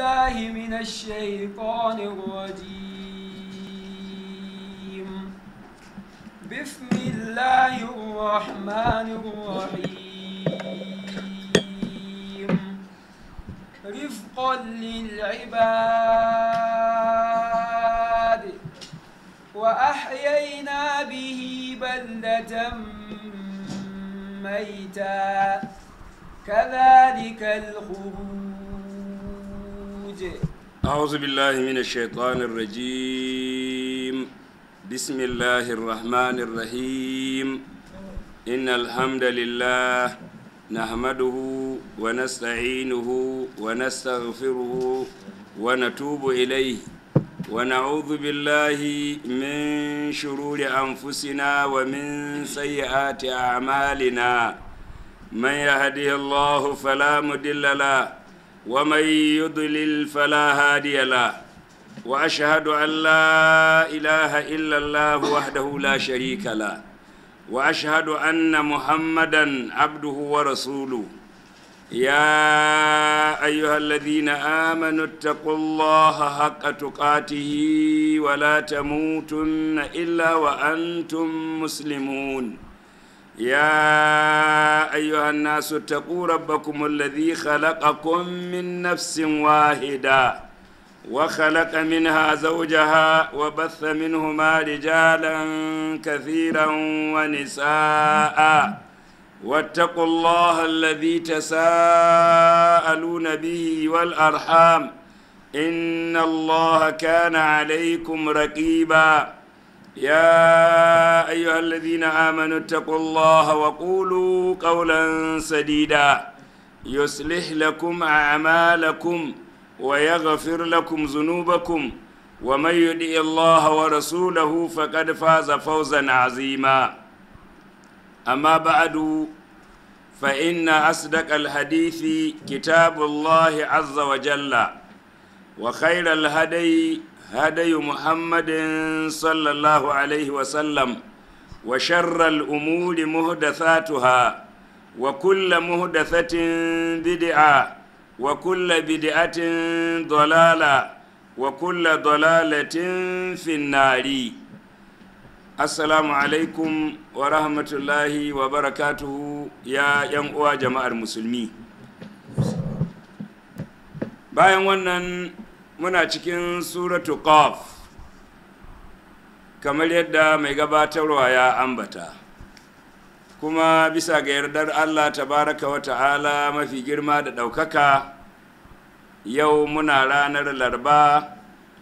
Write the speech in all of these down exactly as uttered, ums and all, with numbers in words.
بالله من الشيطان الرجيم بسم الله الرحمن الرحيم رزقا للعباد وأحيينا به بلدة ميتا كذلك الخروج أعوذ بالله من الشيطان الرجيم بسم الله الرحمن الرحيم إن الحمد لله نحمده ونستعينه ونستغفره ونتوب إليه ونعوذ بالله من شرور أنفسنا ومن سيئات أعمالنا من يهدي الله فلا مضل له ومن يضلل فلا هادي له وأشهد أن لا إله إلا الله وحده لا شريك له وأشهد أن محمدا عبده ورسوله يا أيها الذين آمنوا اتقوا الله حق تقاته ولا تموتن إلا وأنتم مسلمون يا أيها الناس اتقوا ربكم الذي خلقكم من نفس واحدة وخلق منها زوجها وبث منهما رجالا كثيرا ونساء واتقوا الله الذي تساءلون به والأرحام إن الله كان عليكم رقيبا يا أيها الذين آمنوا اتقوا الله وقولوا قولا سديدا يصلح لكم أعمالكم ويغفر لكم ذنوبكم ومن يطع الله ورسوله فقد فاز فوزا عظيما أما بعد فإن أصدق الحديث كتاب الله عز وجل وخير الهدي هدي محمد صلى الله عليه وسلم وشر الأمور محدثاتها وكل محدثة بدعة وكل بدعة ضلالة وكل ضلالة في النار. Assalamu alaikum wa rahmatullahi wa barakatuhu ya yan uwa jama'ar musulmi. Bayan wannan muna cikin suratu Qaf kamar yadda mai gabatarwa ya ambata, kuma bisa ga yardar Allah tabaraka wa ta'ala mafi girma da ɗaukaka, yau muna ranar Larba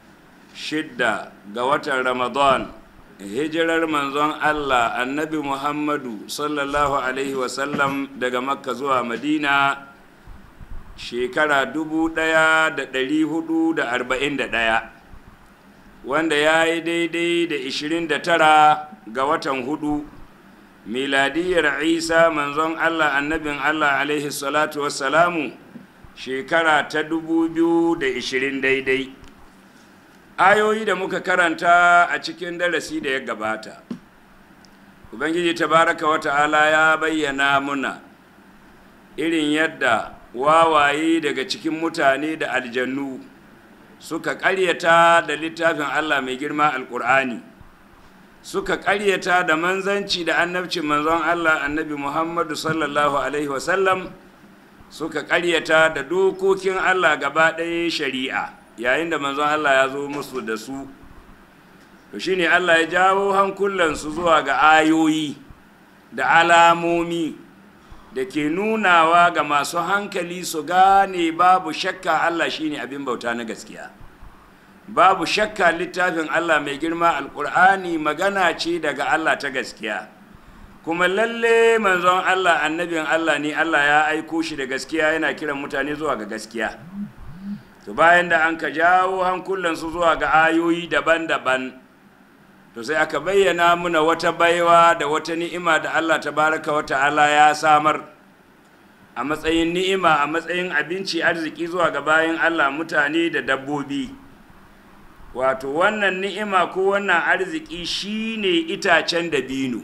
shidda ga watan Ramadan, hijirar manzon Allah annabi Muhammadu sallallahu alaihi wasallam daga Makka zuwa Madina shekara dubu ɗaya da ɗari hudu da arba'in da ɗaya, wanda ya yi daidai da ishirin da tara ga watan hudu miladiyar Isa manzon Allah annabin Allah alaihi salatu wassalamu shekara ta dubu biyu da ishirin daidai. Ayoyi da muka karanta a cikin darasi da ya gabata, Ubangiji tabaraka wa ta'ala ya bayyana muna irin yadda wawaye daga cikin mutane da aljannu suka ƙaryata da littafin Allah mai girma Alƙur'ani, suka ƙaryata da manzanci da annabcin manzon Allah annabi Muhammadu sallallahu alaihi wasallam, suka ƙaryata da dokokin Allah gaba ɗaya shari'a yayin da manzon Allah ya zo musu da su. To shine Allah ya jawo hankulansu zuwa ga ayoyi da alamomi da ke nunawa ga masu hankali su gane babu shakka Allah shine abin bauta na gaskiya, babu shakka littafin Allah mai girma Alƙur'ani magana ce daga Allah ta gaskiya, kuma lalle manzon Allah annabin Allah ne, Allah ya aiko shi da gaskiya, yana kiran mutane zuwa ga gaskiya. To bayan da an ka jawo hankulansu zuwa ga ayoyi daban-daban, to sai aka bayyana muna wata baiwa da wata ni'ima da Allah tabaraka wa ta'ala ya samar a matsayin ni'ima, a matsayin abinci, arziki zuwa ga bayan Allah mutane da dabbobi. Wato wannan ni'ima ko wannan arziki shine itacen dabino,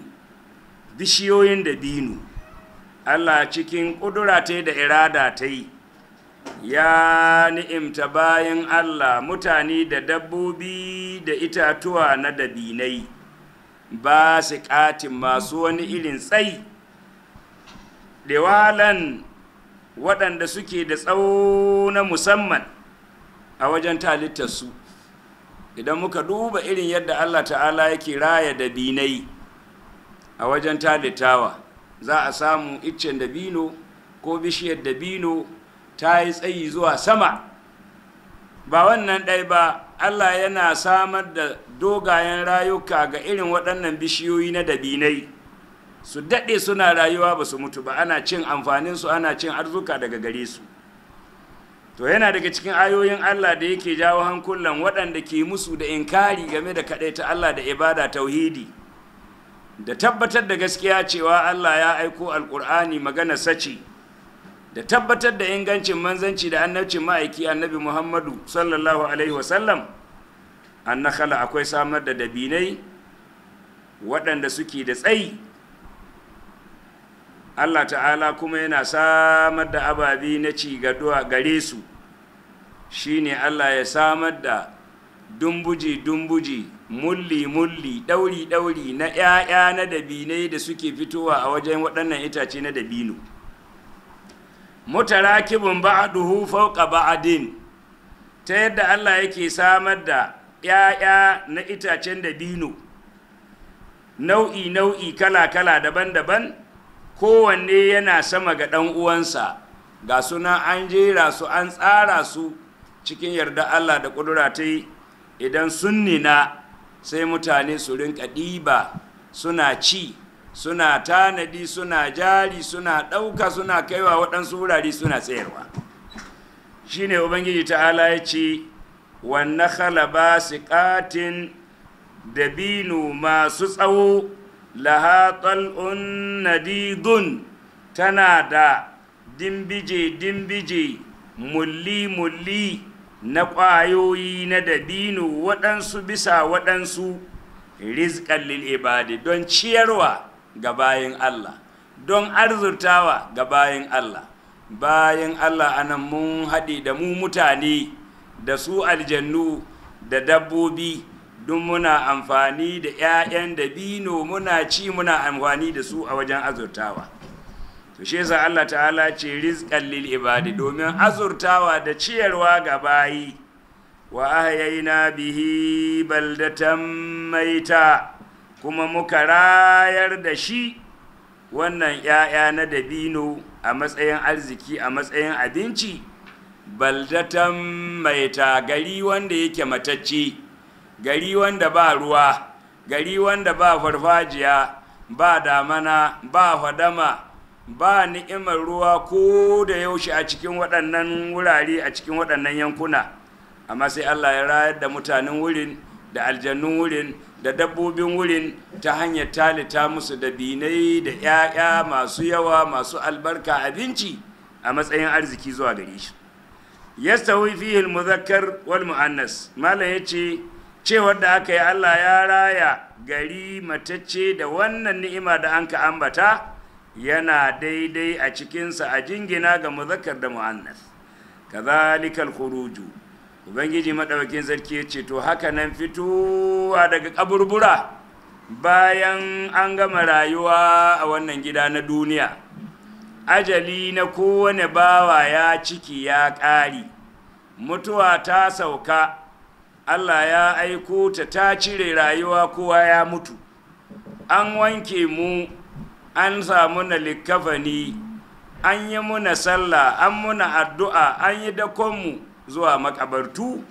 bishiyoyin dabino. Allah cikin ƙudura ta da irada ta yi ya ni'imta bayan Allah mutane da dabbobi da itatuwa na dabinai ba su ƙatin masu wani irin tsayi ɗewalan waɗanda suke da tsawo na musamman a wajen talittarsu. Idan muka duba irin yadda Allah ta'ala yake raya dabinai a wajen talittawa, za a samu iccen dabino ko bishiyar dabino ta yi tsayi zuwa sama. Ba wannan ɗai ba, Allah yana samar da dogayen rayuka ga irin waɗannan bishiyoyi na dabinai, su daɗe suna rayuwa ba su mutu ba, ana cin amfaninsu, ana cin arzuka daga gare su. To yana daga cikin ayoyin Allah da yake jawo hankulan waɗanda ke musu da inkari game da kaɗaita Allah da ibada tauhidi, da tabbatar da gaskiya cewa Allah ya aiko alƙur'ani magana sace, da tabbatar da ingancin manzanci da annabcin ma'aiki annabi Muhammadu sallallahu alaihi wasallam. Annakhala akwai samar da dabinai waɗanda suke da tsayi. Allah ta'ala kuma yana samar da ababi na ci gare su, shine Allah ya samar da dumbuji-dumbuji, mulli-mulli, ɗauri-ɗauri na ‘ya'ya na dabinai da suke fitowa a wajen waɗannan itace na dabino. Mutarakibun ba'aduhu fauqa ba'adin, ta yadda Allah yake samar da ‘ya'ya na itacen dabino, nau'i-nau'i kala-kala daban-daban, kowanne yana sama ga ɗan uwansa, ga suna an jera su an tsara su cikin yarda Allah da ƙudura ta yi. Idan sun nina sai mutane su rinka ɗiba suna ci, suna tanadi, suna jari, suna ɗauka, suna kaiwa waɗansu wurare suna tsayarwa. Shi ne Ubangiji ta'ala ya ce, wannan khalaba siƙatin dabino masu tsawo, laha tal'un nadidun, tana da dimbije-dimbije, mulli-mulli na ƙwayoyi na dabino waɗansu bisa waɗansu, rizqan lil ibadi, don ciyarwa ga bayin Allah, don arzurtawa ga bayin Allah. Bayin Allah anan mun haɗe da mu mutane da su aljannu da dabbobi, don muna amfani da ‘ya'yan dabino, muna ci, muna amfani da su a wajen azurtawa. To shi yasa Allah ta'ala ce rizqan lil ibadi, domin azurtawa da ciyarwa ga bayi. Wa ahyayna bihi baldatan maita, kuma muka rayar da shi wannan ‘ya'ya na dabino a matsayin arziki, a matsayin abinci, baldatan maita, gari wanda yake matacce, gari wanda ba ruwa, gari wanda ba farfajiya, ba damana, ba fadama, ba ni'imar ruwa ko da yaushe a cikin waɗannan wurare, a cikin waɗannan yankuna. Amma sai Allah ya rayar da mutanen wurin, da aljannun wurin, da dabbobin wurin, ta hanyar talita musu da binai da ‘ya'ya masu yawa, masu albarka, abinci a matsayin arziki zuwa gare shi. Yastawi fihi al-muzakkar wal mu'annas. Malam yace cewar da aka yi Allah ya raya gari matacce da wannan ni'ima da anka ambata, yana daidai a cikinsa a jingina ga muzakkar da mu'annas. Kazalikal khuruju, Ubangiji madaukakin sarki ya ce to haka nan fitowa daga kaburbura bayan an gama rayuwa a wannan gida na duniya, ajali na kowane bawa ya ciki ya ƙari, mutuwa ta sauka, Allah ya aiko ta ta cire rayuwa, kowa ya mutu, an wanke mu, an samu na likafani, an yi muna sallah, an muna addu'a, an yi dakonmu zuwa makabartu,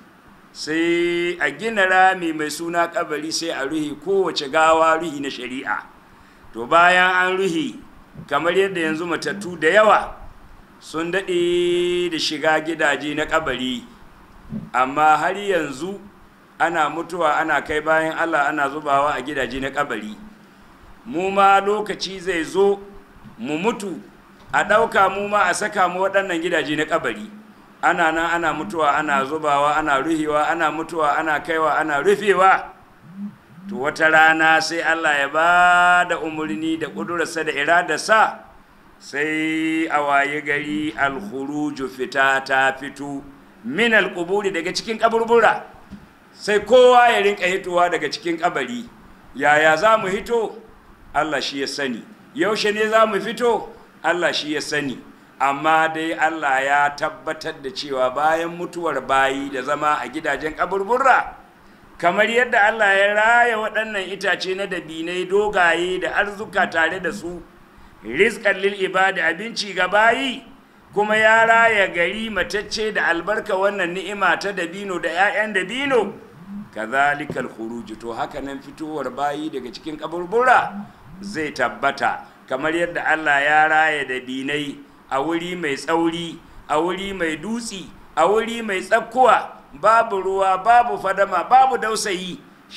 sai a gina rami mai suna kabari, sai a ruhi kowace gawa ruhi na shari'a. To bayan an ruhi, kamar yadda yanzu matattu da yawa sun daɗe da shiga gidaje na kabari, amma har yanzu ana mutuwa ana kai bayan Allah ana zubawa a gidaje na kabari. Mu ma lokaci zai zo mu mutu, a ɗauka mu ma a saka mu waɗannan gidaje na kabari. Ana nan ana mutuwa ana zubawa, ana ruhewa, ana mutuwa ana kaiwa, ana rufewa. To wata rana sai Allah ya ba da umarni da ƙudurarsa da iradarsa, sai a waye gari alkhuruju fita ta fito min alquburi daga cikin kaburbura, sai kowa ya rinka hitowa daga cikin kabari. Yaya za mu hito? Allah shi ya sani. Yaushe ne za mu fito? Allah shi ya sani. Amma dai Allah ya tabbatar da cewa bayan mutuwar bayi da zama a gidajen kaburbura, kamar yadda Allah ya raya waɗannan itace na dabinai dogaye da arzuka tare da su, rizqan lil ibadi, abinci ga bayi, kuma ya raya gari matacce da albarka wannan ni'ima ta dabino da 'ya'yan dabino, kazalikal khuruj, to haka nan fitowar bayi daga cikin kaburbura zai tabbata, kamar yadda Allah ya raya dabinai a wuri mai tsauri, a wuri mai dutsi, a wuri mai tsakkuwa, babu ruwa, babu fadama, babu dausayi.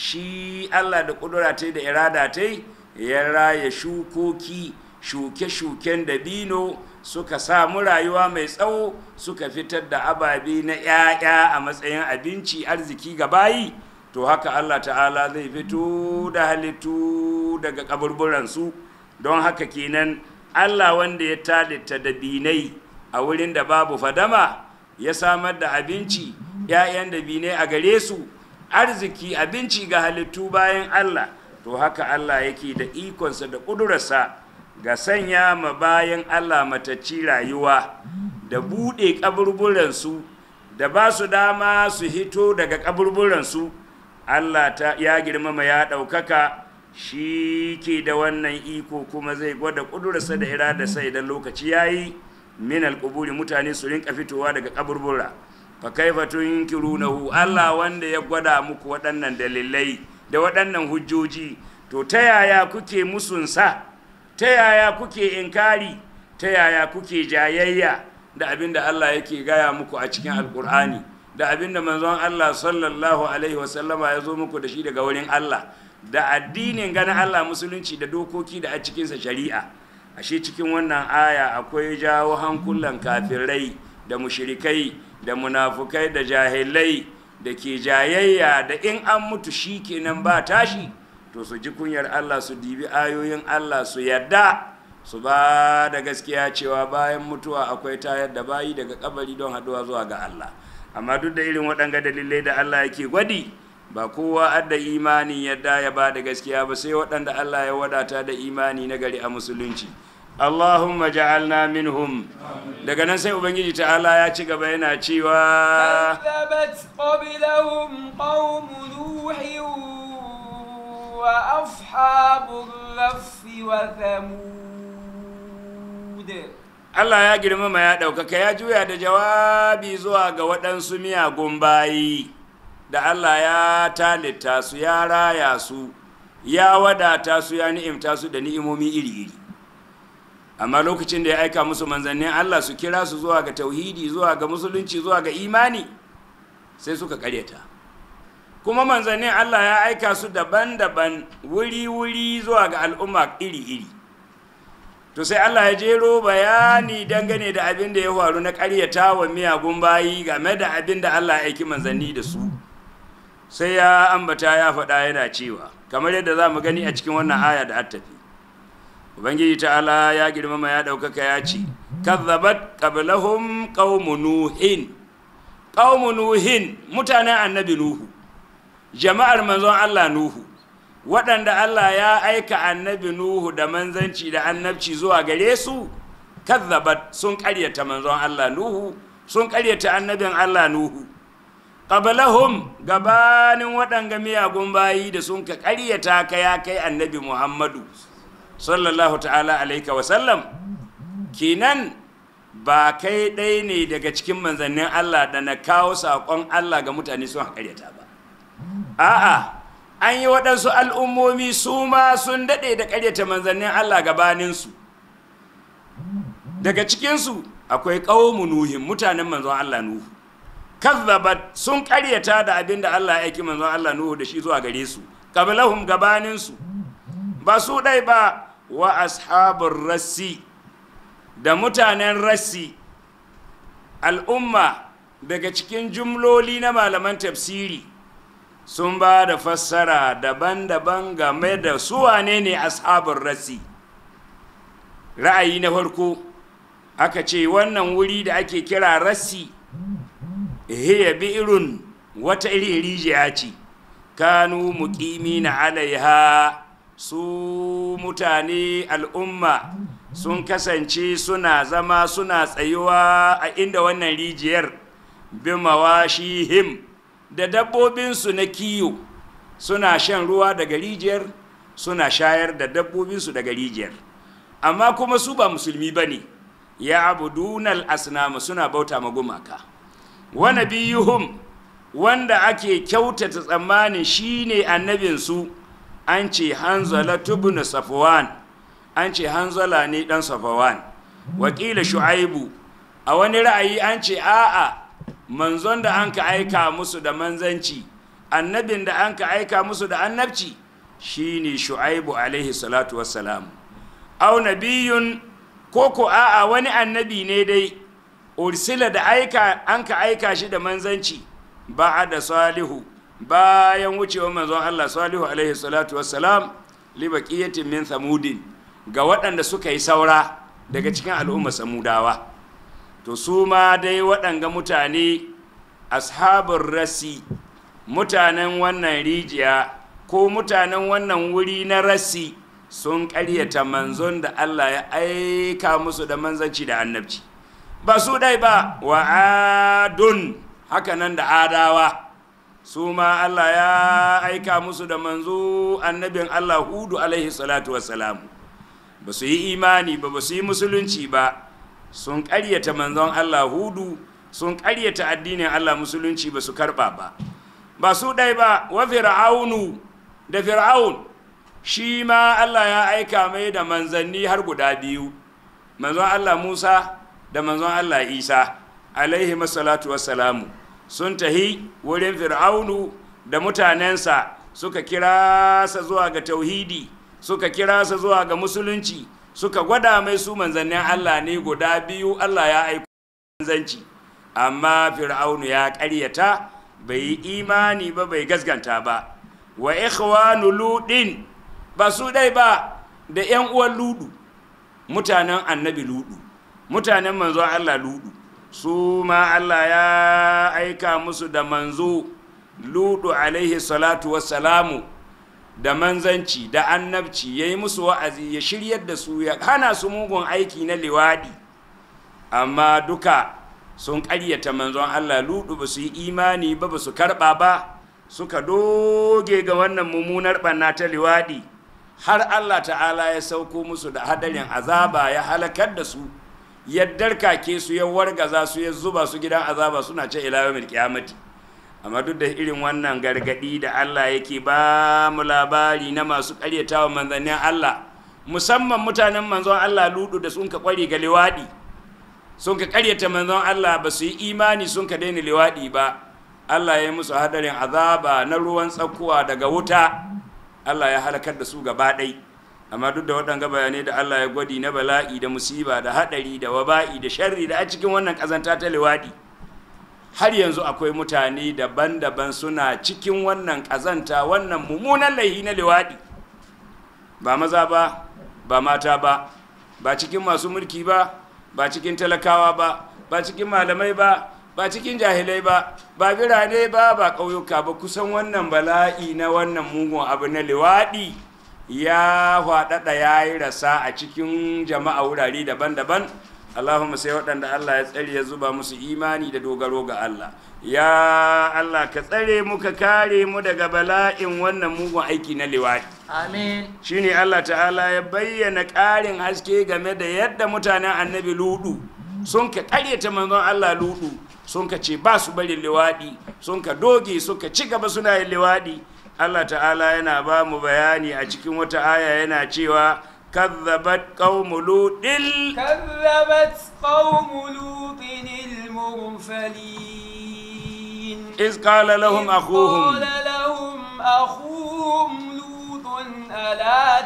Shi Allah da kudura ta da irada ta ya raya shukoki, shuke-shuken dabino suka samu rayuwa mai tsawo, suka fitar da ababe na 'ya'ya a matsayin abinci, arziki ga bayi. To haka Allah ta'ala zai fito da halittu daga kaburburansu. Don haka kenan Allah wanda ya talitta dabinai a wurin da babu fadama, ya samar da abinci, 'ya'yan dabinai a gare su, arziki, abinci ga halittu bayan Allah. To haka Allah yake da ikonsa da ƙudurarsa ga sanya ma bayan Allah matacci rayuwa, da buɗe kaburburansu, da ba su dama su hito daga kaburburansu. Allah ta ya girmama ya ɗaukaka, shi ke da wannan iko, kuma zai gwada ƙudurarsa da iradarsa idan lokaci ya yi. Min alƙuburi, mutane su rinka fitowa daga kaburbura. Fa kaifa tunkirunahu, Allah wanda ya gwada muku waɗannan dalilai da waɗannan hujjoji, to ta yaya kuke musunsa? Ta yaya kuke inkari? Ta yaya kuke jayayya da abin da Allah yake gaya muku a cikin alƙur'ani, da abin da manzon Allah sallallahu alaihi wasallama ya zo muku da shi daga wurin Allah, da addinin ganin Allah, musulunci da dokoki da a cikinsa shari'a? Ashe cikin wannan aya akwai jawo hankulan kafirai da mushrikai da munafukai da jahilai da ke jayayya da in an mutu shi kenan ba tashi, to su ji kunyar Allah, su dibi ayoyin Allah, su yadda su ba da gaskiya cewa bayan mutuwa akwai tayar da bayi daga kabari don haduwa zuwa ga Allah. Amma duk da irin waɗanga dalilai da Allah yake gwadi, ba kowa adda imani yadda ya ba da gaskiya ba, sai waɗanda Allah ya wadata da imani na gari a musulunci. Allahumma ja'alna minhum. Daga nan sai Ubangiji ta'ala ya ci gaba yana cewa كذبت قبلهم قوم نوح وأصحاب الرس وثمود. Allah ya girmama ya ɗaukaka, ya juya da jawabi zuwa ga waɗansu miyagun bayi da Allah ya talitta su, ya raya su, ya wadata su, ya ni'imta su da ni'imomi iri-iri. Amma lokacin da ya aika musu manzannin Allah su kira su zuwa ga tauhidi, zuwa ga musulunci, zuwa ga imani, sai suka karyata. Kuma manzannin Allah ya aika su daban-daban, wuri-wuri, zuwa ga al'umma iri-iri. To sai Allah ya jero bayani dangane da abin da ya faru na karyata wa miyagun bayi game da abin da Allah ya aiki manzanni da su. Sai ya ambata ya faɗa yana cewa, kamar yadda za mu gani a cikin wannan aya da attafi. Ubangiji ta'ala ya girmama ya ɗaukaka ya ce, kazzabat qablahum qaumu nuhin. Qaumu nuhin, mutanen annabi Nuhu, jama'ar manzon Allah Nuhu, waɗanda Allah ya aika annabi Nuhu da manzanci da annabci zuwa gare su, kazzabat, sun ƙaryata manzon Allah Nuhu, sun ƙaryata annabin Allah Nuhu. Qablahum, gabanin waɗanga miyagun bayi da sun ka ƙaryata ka ya kai annabi Muhammadu sallallahu ta'ala alaika wasallam, kinan ba kai ɗai ne daga cikin manzannin Allah da na kawo saƙon Allah ga mutane sun ƙaryata ba. A'a, an yi waɗansu al'ummomi su ma sun daɗe da ƙaryata manzannin Allah gabaninsu. Daga cikinsu akwai ƙaumu Nuhin, mutanen manzon Allah Nuhu. Kazzabat, sun ƙaryata da abin da Allah ya aiki manzon Allah Nuhu da shi zuwa gare su, qablahum gabaninsu. Ba su ɗai ba, wa ashabur rassi, da mutanen rassi, al'umma daga cikin jumloli na malaman tafsiri sun ba da fassara daban-daban game da su wane ne ashabur rassi. ra'ayi na farko aka ce wannan wuri da ake kira rassi hiya bi'irun wata iri rijiya ce kanu muqimina alaiha su mutane al'umma sun kasance suna zama suna tsayuwa a inda wannan rijiyar bi mawashihim da dabbobinsu na kiyo suna shan ruwa daga rijiyar suna shayar da dabbobinsu daga rijiyar amma kuma su ba musulmi ba ne ya abudunal asnama suna bauta ma gumaka wa nabiyuhum wanda ake kyautata tsammanin shine annabinsu an ce hanzala ibn safwan an ce hanzala ne dan safwan wakila shu'aibu a wani ra'ayi an ce a'a manzon da an ka aika musu da manzanci annabin da an ka aika musu da annabci shine shu'aibu alaihi salatu wassalam au nabiyun koko a'a wani annabi ne dai ursila da aika an ka aika shi da manzanci ba'da salihu bayan wucewa manzon Allah salihu alaihi salatu wassalam li baqiyatin min samudin ga waɗanda suka yi saura daga cikin al'umma samudawa to su ma dai waɗanga mutane ashabur rasi mutanen wannan rijiya ko mutanen wannan wuri na rasi sun ƙaryata manzon da Allah ya aika musu da manzanci da annabci ba su dai ba wa adun haka nan da adawa su ma Allah ya aika musu da manzo annabin Allah hudu alaihi salatu wassalam ba su yi imani ba ba su yi musulunci ba sun ƙaryata manzon Allah hudu sun ƙaryata addinin Allah musulunci ba su karɓa ba ba su ɗai ba wa fir'aunu da fir'aun shi ma Allah ya aika mai da manzanni har guda biyu manzon Allah Musa da manzon Allah Isa alaihi masallatu wassalamu sun tahi wurin fir'aunu da mutanensa suka kira sa zuwa ga tauhidi suka kira sa zuwa ga musulunci suka gwada mai su manzannin Allah ne guda biyu Allah ya aika manzanci amma fir'aunu ya ƙaryata bai yi imani ba bai gasganta ba wa ikhwanu ludin ba su dai ba da yan uwan ludu mutanen annabi ludu mutanen manzo Allah ludu su ma Allah ya aika musu da manzo ludu alaihi salatu wassalamu da manzanci da annabci ya yi musu wa'azi ya shiryar da su ya hana su mugun aiki na liwadi amma duka sun ƙaryata manzon Allah ludu ba su yi imani ba ba su karɓa ba suka doge ga wannan mummunar ɓanna ta liwadi har Allah ta'ala ya sauko musu da hadarin azaba ya halakar da su ya darkake su ya wargaza su ya zuba su gidan azaba suna ce ila yawmil qiyamati amma duk da irin wannan gargadi da Allah yake ba mu labari na masu ƙaryatawa manzannin Allah musamman mutanen manzon Allah ludu da sun ka kware ga liwadi sun ka ƙaryata manzon Allah ba su yi imani sun ka daina liwadi ba Allah ya yi musu hadarin azaba na ruwan tsakuwa daga wuta Allah ya halakar da su gaba ɗai amma duk da waɗanga bayanai da Allah ya gwadi na bala'i da musiba da haɗari da waba'i da sharri da a cikin wannan ƙazanta ta liwaɗi har yanzu akwai mutane daban-daban suna cikin wannan ƙazanta wannan mummunan laihi na liwaɗi ba maza ba ba mata ba ba cikin masu mulki ba ba cikin talakawa ba ba cikin malamai ba ba cikin jahilai ba ba birane ba ba ƙauyuka ba kusan wannan bala'i na wannan mugun abu na liwaɗi ya faɗaɗa ya yi rasa a cikin jama'a wurare daban-daban Allahumma sai waɗanda Allah ya tsare ya zuba musu imani da dogaro ga Allah ya Allah ka tsare mu ka kare mu daga bala'in wannan mugun aiki na liwaɗi amin shine Allah ta'ala ya bayyana ƙarin haske game da yadda mutanen annabi ludu sun ka ƙaryata manzon Allah ludu sun ka ce ba su bari liwaɗi sun ka doge suka ci gaba suna yin liwaɗi Allah ta'ala yana ba mu bayani a cikin wata aya yana cewa kazzabat qaumu lutil كذبت قوم لوط المرسلين iz qala lahum إذ akhuhum قال لهم أخوهم لوط ألا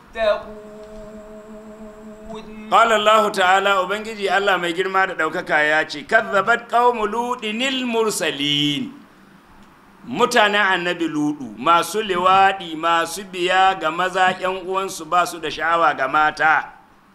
تتقون qala Allah ta'ala ubangiji Allah mai girma da daukaka ya ce kazzabat qaumu lutinil mursalin mutanen annabi ludu masu liwaɗi masu biya ga maza ƴan uwansu ba su da sha'awa ga mata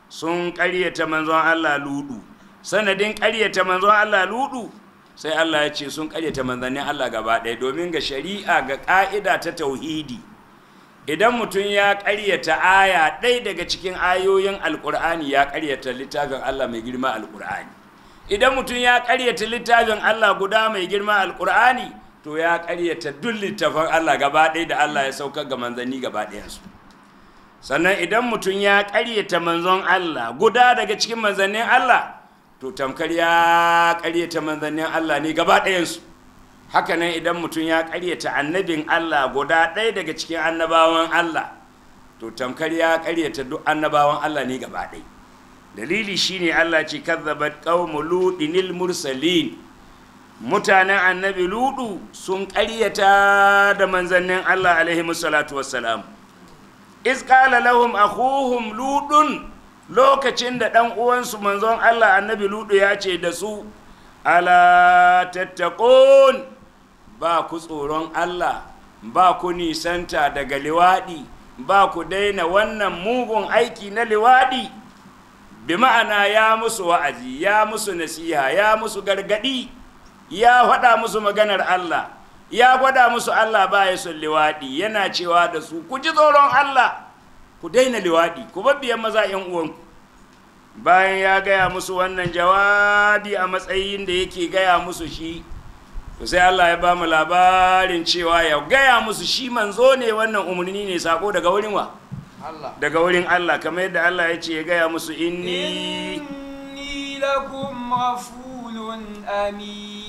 sun ƙaryata manzon Allah ludu sanadin ƙaryata manzon Allah ludu sai Allah ya ce sun ƙaryata manzannin Allah gaba ɗaya domin ga shari'a ga ƙa'ida ta tauhidi idan mutum ya ƙaryata aya ɗaya daga cikin ayoyin alƙur'ani ya ƙaryata littafin Allah mai girma alƙur'ani idan mutum ya ƙaryata littafin Allah guda mai girma alƙur'ani to ya ƙaryata duk littafin Allah gaba ɗaya da Allah ya saukar ga manzanni gaba ɗayansu sannan idan mutum ya ƙaryata manzon Allah guda daga cikin manzannin Allah to tamkar ya ƙaryata manzannin Allah ne gaba ɗayansu haka nan idan mutum ya ƙaryata annabin Allah guda ɗaya daga cikin annabawan Allah to tamkar ya ƙaryata duk annabawan Allah ne gaba ɗaya dalili shine Allah ce kazzabat qaumu ludinil mursalin mutanen annabi ludu sun ƙaryata da manzannin Allah alaihi salatu wassalam iz qala lahum akhuhum ludun lokacin da ɗan uwansu manzon Allah annabi ludu ya ce da su ala tattaqun ba ku tsoron Allah ba ku nisanta daga liwaɗi ba ku daina wannan mugun aiki na liwaɗi bi ma'ana ya musu wa'azi ya musu nasiha ya musu gargadi ya faɗa musu maganar Allah ya gwada musu Allah ba ya son liwaɗi yana cewa da su ku ji tsoron Allah ku daina liwaɗi ku babbiyan maza yan uwanku bayan ya gaya musu wannan jawabi a matsayin da yake gaya musu shi to sai Allah ya ba mu labarin cewa ya gaya musu shi manzo ne wannan umarni ne sako daga wurin wa Allah daga wurin Allah kamar yadda Allah ya ce ya gaya musu inni inni lakum rasulun amin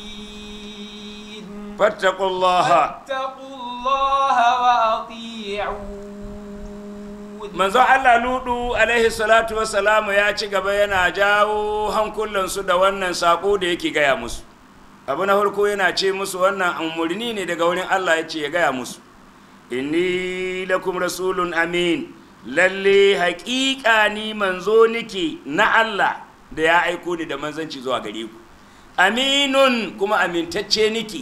fattaqullaha fattaqullaha wa ati'un manzo Allah ludu alaihi salatu wassalamu ya ci gaba yana jawo hankulansu da wannan sako da yake gaya musu abu na farko yana ce musu wannan umarni ne daga wurin Allah ya ce ya gaya musu inni lakum rasulun amin lalle haƙiƙa ni manzo nike na Allah da ya aiko ni da manzanci zuwa gare ku aminun kuma amintacce nike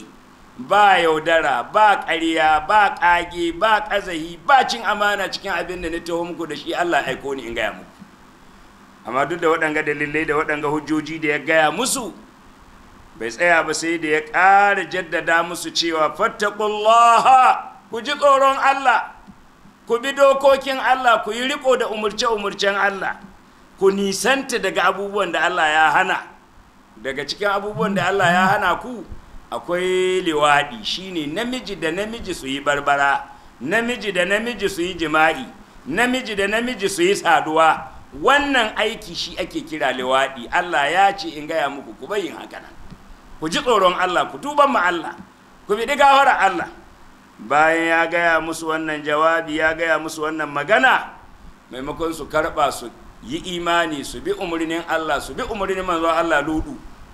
ba yaudara ba ƙarya ba ƙage ba ƙazahi ba cin amana cikin abin da na taho muku da shi Allah aiko ni in gaya muku amma duk da waɗanga dalilai da waɗanga hujjoji da ya gaya musu bai tsaya ba sai da ya ƙara jaddada musu cewa fattaqullaha ku ji tsoron Allah ku bi dokokin Allah ku yi riko da umurce-umurcen Allah ku nisanta daga abubuwan da Allah ya hana daga cikin abubuwan da Allah ya hana ku akwai liwaɗi shine namiji da namiji su yi barbara namiji da namiji su yi jima'i namiji da namiji su yi saduwa wannan aiki shi ake kira liwaɗi Allah ya ce in gaya muku ku bayin haka nan ku ji tsoron Allah ku tuban ma Allah ku bi gafara Allah bayan ya gaya musu wannan jawabi ya gaya musu wannan magana maimakon su karɓa su yi imani su bi umarnin Allah su bi umarnin manzon Allah ludu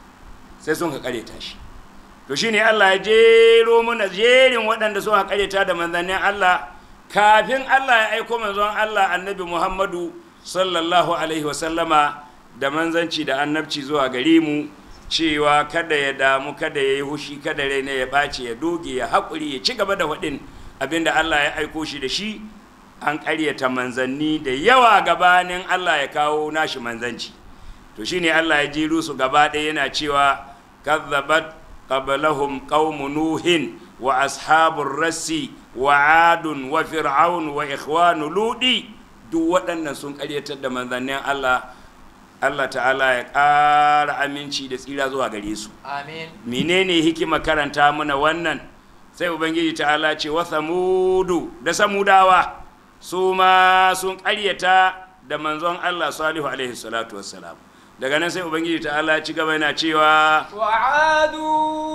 sai sun ka kareta shi to shine Allah ya jero mana jerin waɗanda suka kareta da manzannin Allah kafin Allah ya aiko manzon Allah annabi Muhammadu sallallahu alaihi wasallama da manzanci da annabci zuwa gare mu cewa kada ya damu kada ya yi hushi kada raina ya ɓace ya doge ya haƙuri ya ci gaba da faɗin abinda Allah ya aiko shi da shi an ƙaryata manzanni da yawa gabanin Allah ya kawo nashi manzanci to shine Allah ya jero su gaba ɗaya yana cewa kazzabat qablahum qaumu nuhin wa ashabur rassi wa adun wa fir'aun wa ikhwanu ludi duk waɗannan sun ƙaryatar da manzannin Allah Allah ta'ala ya ƙara aminci da tsira zuwa gare su amin menene hikima karanta mana wannan sai ubangiji ta'ala ce wa samudu da samudawa su ma sun ƙaryata da manzon Allah salihu alaihi salatu wassalam daga nan sai ubangiji ta'ala ci gaba yana cewa wa adu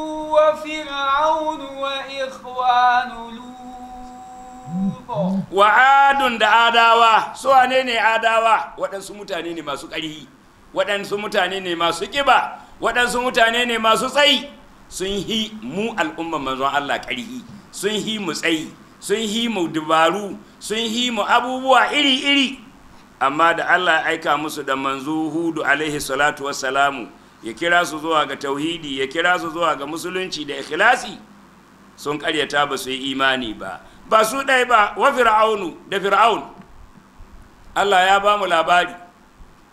wa fir'aun wa ikhwanu lut wa adun da adawa su wane ne adawa waɗansu mutane ne masu ƙarhi waɗansu mutane ne masu ƙiba waɗansu mutane ne masu tsayi sun hi mu al'umman manzon Allah ƙarhi sun hi mu tsayi sun hi mu dubaru sun hi mu abubuwa iri-iri amma da Allah ya aika musu da manzo Hudu alaihi salatu wassalamu ya kira su zuwa ga tauhidi ya kira su zuwa ga musulunci da ikhlasi sun ƙaryata ba su yi imani ba ba su ɗaya ba wa fir'aunu da fir'aun Allah ya ba mu labari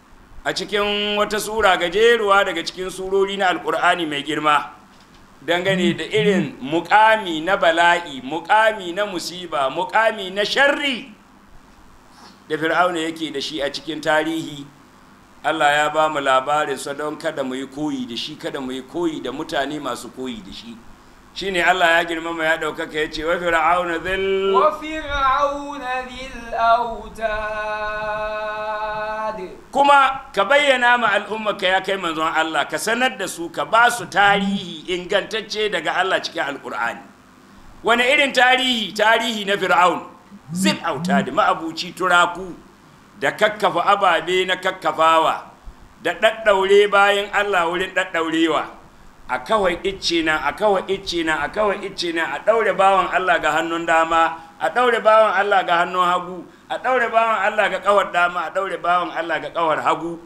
a cikin wata sura gajeruwa daga cikin surori na alkur'ani mai girma dangane da irin mukami na bala'i, mukami na musiba, mukami na sharri da fir'auna yake da shi a cikin tarihi. Allah ya ba mu labarinsa don kada mu yi koyi da shi, kada mu yi koyi da mutane masu koyi da shi. Shi ne Allah ya girmama ya ɗaukaka ya ce wa fir'auna zil wa fir'auna zil autad, kuma ka bayyana ma al'ummarka ya kai manzon Allah, ka sanar da su, ka ba su tarihi ingantacce daga Allah cikin alƙur'ani. Wani irin tarihi? Tarihi na fir'aun zil autad, ma'abuci turaku da kakkafa ababe na kakkafawa da ɗaɗɗaure bayan Allah wurin ɗaɗɗaurewa. A kawai icce nan, a kawai icce nan, a kawai icce nan, a ɗaure bawan Allah ga hannun dama, a ɗaure bawan Allah ga hannun hagu, a ɗaure bawan Allah ga ƙawar dama, a ɗaure bawan Allah ga ƙawar hagu,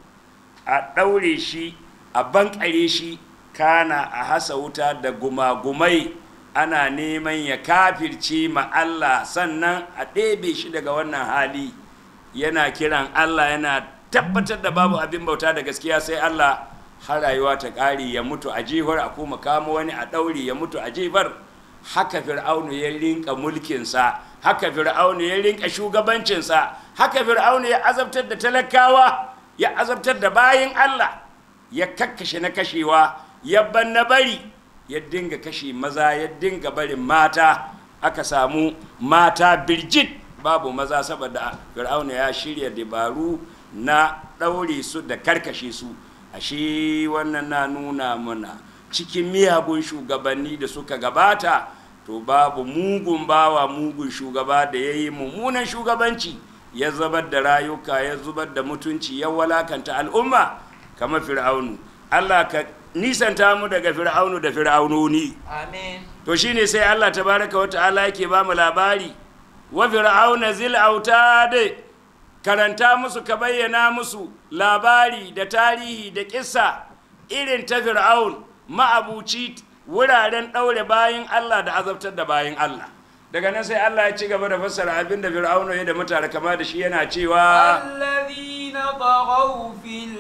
a ɗaure shi, a bankare shi, kana a hasa wuta da gumagumai, ana neman ya kafirce ma Allah, sannan a ɗebe shi daga wannan hali. Yana kiran Allah, yana tabbatar da babu abin bauta da gaskiya sai Allah, har rayuwa ta ƙare, ya mutu a jefar, a kuma kama wani a ɗaure ya mutu a jefar. Haka fir'aunu ya rinka mulkinsa, haka fir'aunu ya rinka shugabancinsa, haka fir'aunu ya azabtar da talakawa, ya azabtar da bayin Allah, ya kakkashe na kashewa, ya ban na bari, ya dinga kashe maza, ya dinga barin mata. Aka samu mata birjit, babu maza, saboda fir'aunu ya shirya dabaru na ɗaure su da karkashe su. Ashe wannan na nuna mana cikin miyagun shugabanni da suka gabata, to babu mugun bawa, mugun shugaba da ya yi mummunan shugabanci, ya zubar da rayuka, ya zubar da mutunci, ya walakanta al'umma kamar fir'aunu. Allah ka nisanta mu daga fir'aunu da fir'aunoni. amin. To shine sai Allah tabaraka wa ta'ala yake ba mu labari wa fir'auna zil autad. Karanta musu, ka bayyana musu labari da tarihi da kissa irin ta fir'aun, ma'abuci wuraren ɗaure bayan Allah da azabtar da bayan Allah. Daga nan sai Allah ya ci gaba da fassara abin da fir'aun ya da mutare kama da shi, yana cewa alladhina taghaw fil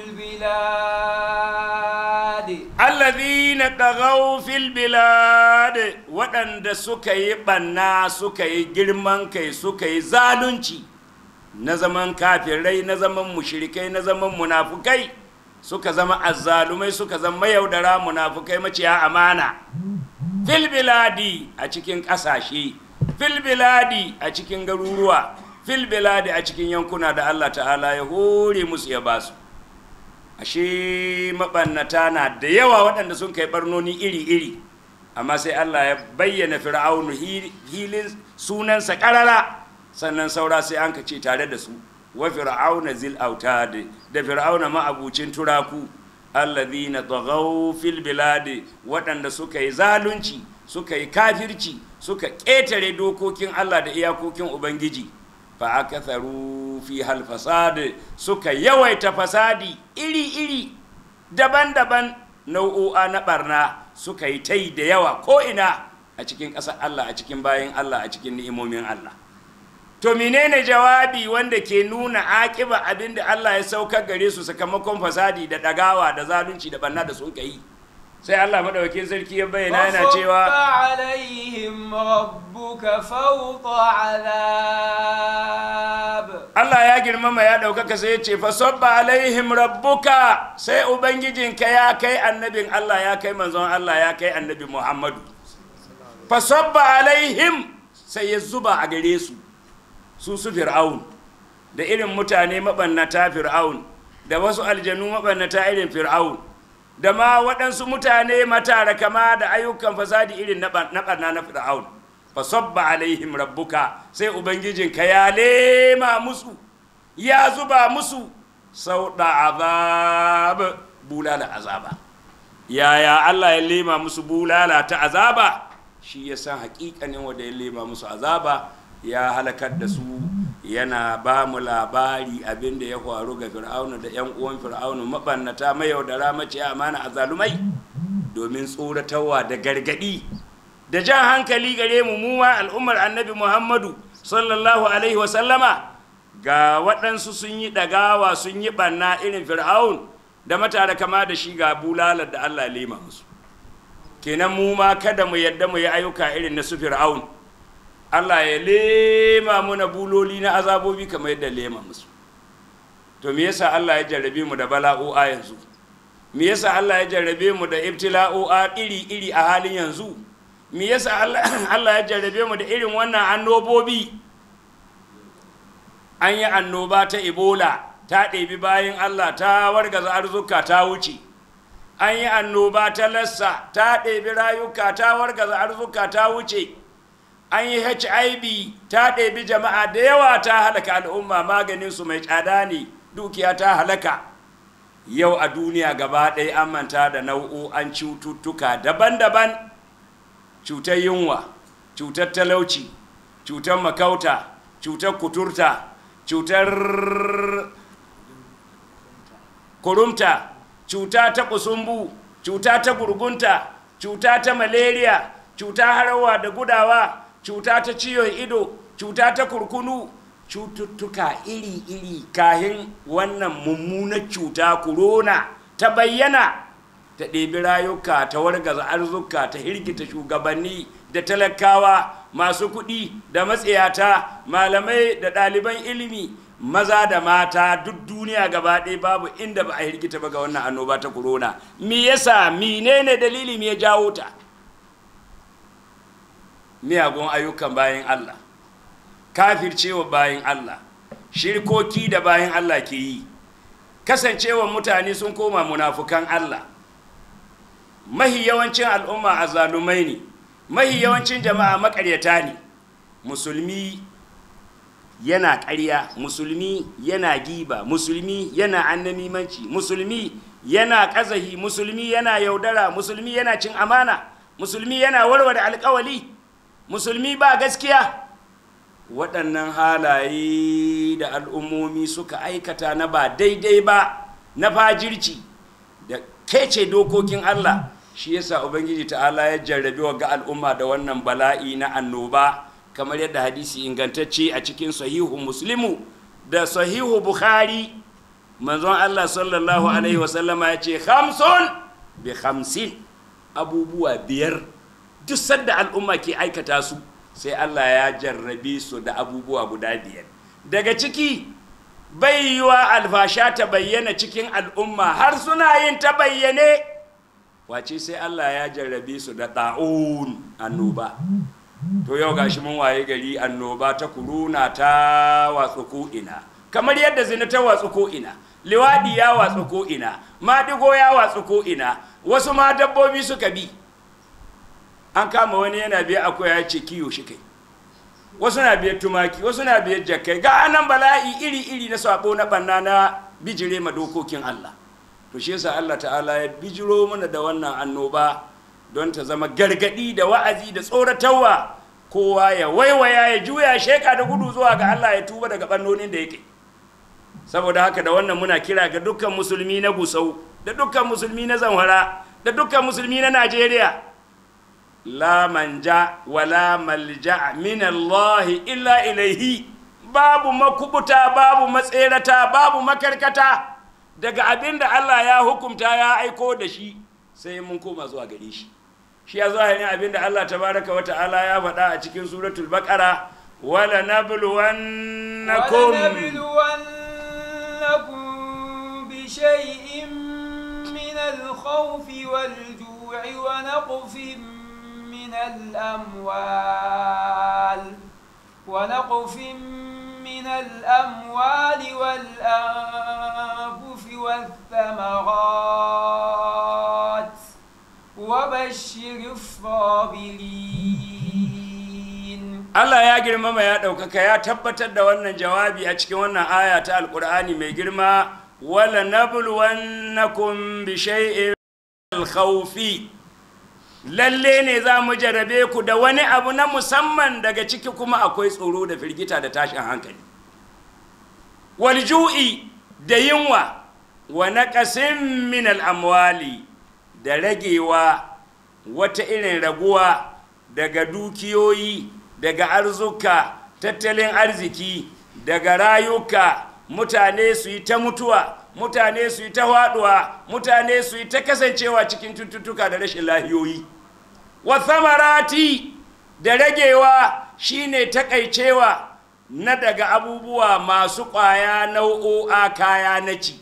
bilad, alladhina taghaw fil bilad, waɗanda suka yi ɓanna, suka yi girman kai, suka yi zalunci na zaman kafirai, na zaman mushrikai, na zaman munafukai, suka zama azzalumai, suka zama yaudara, munafukai, maciya amana. Fil biladi, a cikin ƙasashe, fil biladi, a cikin garuruwa, fil biladi, a cikin yankuna da Allah ta'ala ya hore musu ya basu. Ashe maɓannata na da yawa waɗanda sun kai ɓarnoni iri-iri, amma sai Allah ya bayyana fir'aunu hilin sunansa ƙarara, sannan saura sai an ka ce tare da su wa fir'auna zil autad, da fir'auna ma'abucin turaku, alladhina taghaw fil bilad, waɗanda suka yi zalunci, suka yi kafirci, suka ƙetare dokokin Allah da iyakokin Ubangiji. Fa akatharu fi hal fasad, suka yawaita fasadi iri-iri daban-daban, nau'o'a na barna suka yi tai da yawa ko ina a cikin ƙasar Allah, a cikin bayin Allah, a cikin ni'imomin Allah. To menene jawabi wanda ke nuna akiba abinda Allah ya saukar gare su sakamakon fasadi da dagawa da zalunci da banna da sun kai? Sai Allah madaukakin sarki ya bayyana yana cewa alaihim rabbuka fawqa azab. Allah ya girmama ya daukaka sai ya ce fa sabba alaihim rabbuka, sai ubangijinka ya kai annabin Allah, ya kai manzon Allah, ya kai annabi Muhammadu. Fa sabba alaihim, sai ya zuba a gare su su su fir'aun da irin mutane mabannata fir'aun da wasu aljanu mabannata irin fir'aun da ma waɗansu mutane matara kama da ayyukan fasadi irin na ɓarna na fir'aun. Fa sabba alaihim rabbuka, sai ubangijinka ya lema musu, ya zuba musu sauɗa azab, bulala azaba. Yaya Allah ya lema musu bulala ta azaba? Shi ya san haƙiƙanin wanda ya lema musu azaba. Ya halakar da su, yana ba mu labari abinda ya faru ga fir'aunu da yan uwan fir'aunu mabannata mayaudara maciya amana azalumai, domin tsoratarwa da gargadi da jan hankali gare mu muwa al'ummar annabi Muhammadu sallallahu alaihi wasallama ga waɗansu sun yi ɗagawa sun yi ɓanna irin fir'aun da matara kama da shi ga bulalar da Allah lema musu. Kenan mu ma kada mu yadda mu yi ayyuka irin na su fir'aun, Allah ya lema muna buloli na azabobi kamar yadda lema musu. To me yasa Allah ya jarrabe mu da bala'o'a yanzu? Me yasa Allah ya jarrabe mu da ibtila'o'a iri-iri a halin yanzu? Me yasa Allah ya jarrabe mu da irin wannan annobobi? An yi annoba ta Ebola, ta ɗebi bayan Allah, ta wargaza arzuka ta wuce. An yi annoba ta Lassa, ta ɗebi rayuka, ta wargaza arzuka ta wuce. An yi H I V, ta ɗebi jama'a da yawa, ta halaka al'umma, maganinsu mai tsada ne, dukiya ta halaka. Yau a duniya gaba ɗaya an manta da nau'o'an cututtuka daban-daban. Cutar yunwa, cutar talauci, cutar makauta, cutar kuturta, cutar kurumta, cuta ta kusumbu, cuta ta gurgunta, cuta ta malaria, cuta harawa da gudawa, cuta ta ciwon ido, cuta ta kurkunu, cututtuka iri-iri kahin wannan mummunar cuta corona ta bayyana, ta ɗebi rayuka, ta wargaza arzuka, ta hirgita shugabanni da talakawa, masu kuɗi da matsiyata, malamai da ɗaliban ilimi, maza da mata, duk duniya gaba ɗaya babu inda ba a hirgita ba ga wannan annoba ta corona. Me yasa, menene dalili me ya jawo ta? Miyagun ayyukan bayan Allah, kafircewa bayan Allah, shirkoki da bayan Allah ke yi, kasancewa mutane sun koma munafukan Allah. Mahi yawancin al'umma azzalumai ne, mahi yawancin jama'a makaryata ne. Musulmi yana ƙarya, musulmi yana giba, musulmi yana annamimanci, musulmi yana ƙazahi, musulmi yana yaudara, musulmi yana cin amana, musulmi yana warware alƙawali, musulmi ba gaskiya. Waɗannan halaye da al'ummomi suka aikata na ba daidai ba, na fajirci da kece dokokin Allah, shi yasa Ubangiji ta'ala ya jarrabe wa ga al'umma da wannan bala'i na annoba, kamar yadda hadisi ingantacce a cikin sahihu Muslimu da sahihu Bukhari, manzon Allah sallallahu alaihi wasallama ya ce khamsun bi khamsin, abubuwa biyar duk sadda al'umma ke aikata su sai Allah ya jarrabe su da abubuwa guda biyar. Daga ciki bai yiwa alfasha ta bayyana cikin al'umma har suna yin ta bayyane, wace sai Allah ya jarrabe su da ta'un, annoba. To yau gashi mun waye gari annoba ta kuruna ta watsu ko'ina, kamar yadda zina ta watsu ko'ina, liwadi ya watsu ko'ina, maɗigo ya watsu ko'ina, wasu ma dabbobi suka bi. An kama wani yana biya akwai ya ce kiyo shi kai, wasu na biyar tumaki, wasu na biyar jakai, ga anan bala'i iri-iri na sabo na banna na bijire ma dokokin Allah. To shi yasa Allah ta'ala ya bijiro mana da wannan annoba don ta zama gargadi da wa'azi da tsoratarwa, kowa ya waiwaya ya juya sheka da gudu zuwa ga Allah ya tuba daga bannonin da yake. Saboda haka da wannan muna kira ga dukkan musulmi na Gusau, da dukkan musulmi na Zamfara, da dukkan musulmi na Najeriya, la manja wala malja min Allah illa ilaihi, babu makubuta, babu matserata, babu makarkata daga abinda Allah ya hukumta ya aiko da shi, sai mun koma zuwa gare shi. Shi ya zahirin abinda Allah tabaraka wa ta'ala ya faɗa a cikin suratul baqara, wala nabluwannakum ولنبلونكم بشيء من الخوف والجوع ونقص من الأموال ونقص من الأموال والأنفس والثمرات وبشر الصابرين. Allah ya girmama ya ɗaukaka ya tabbatar da wannan jawabi a cikin wannan aya ta Alƙur'ani mai girma, wala nabluwannakum bi shay'in al-khawfi, lalle ne za mu jarrabe ku da wani abu na musamman, daga ciki kuma akwai tsoro da firgita da tashin hankali, wal ju'i da yunwa, wa naqasin min al-amwali da ragewa, wata irin raguwa daga dukiyoyi, daga arzuka, tattalin arziki, daga rayuka mutane su yi ta mutuwa, mutane su yi ta haɗuwa, mutane su yi ta kasancewa cikin cututtuka da rashin lahiyoyi. Wa samarati da ragewa shine takaicewa na daga abubuwa masu ƙwaya nau'o'a kaya na ci.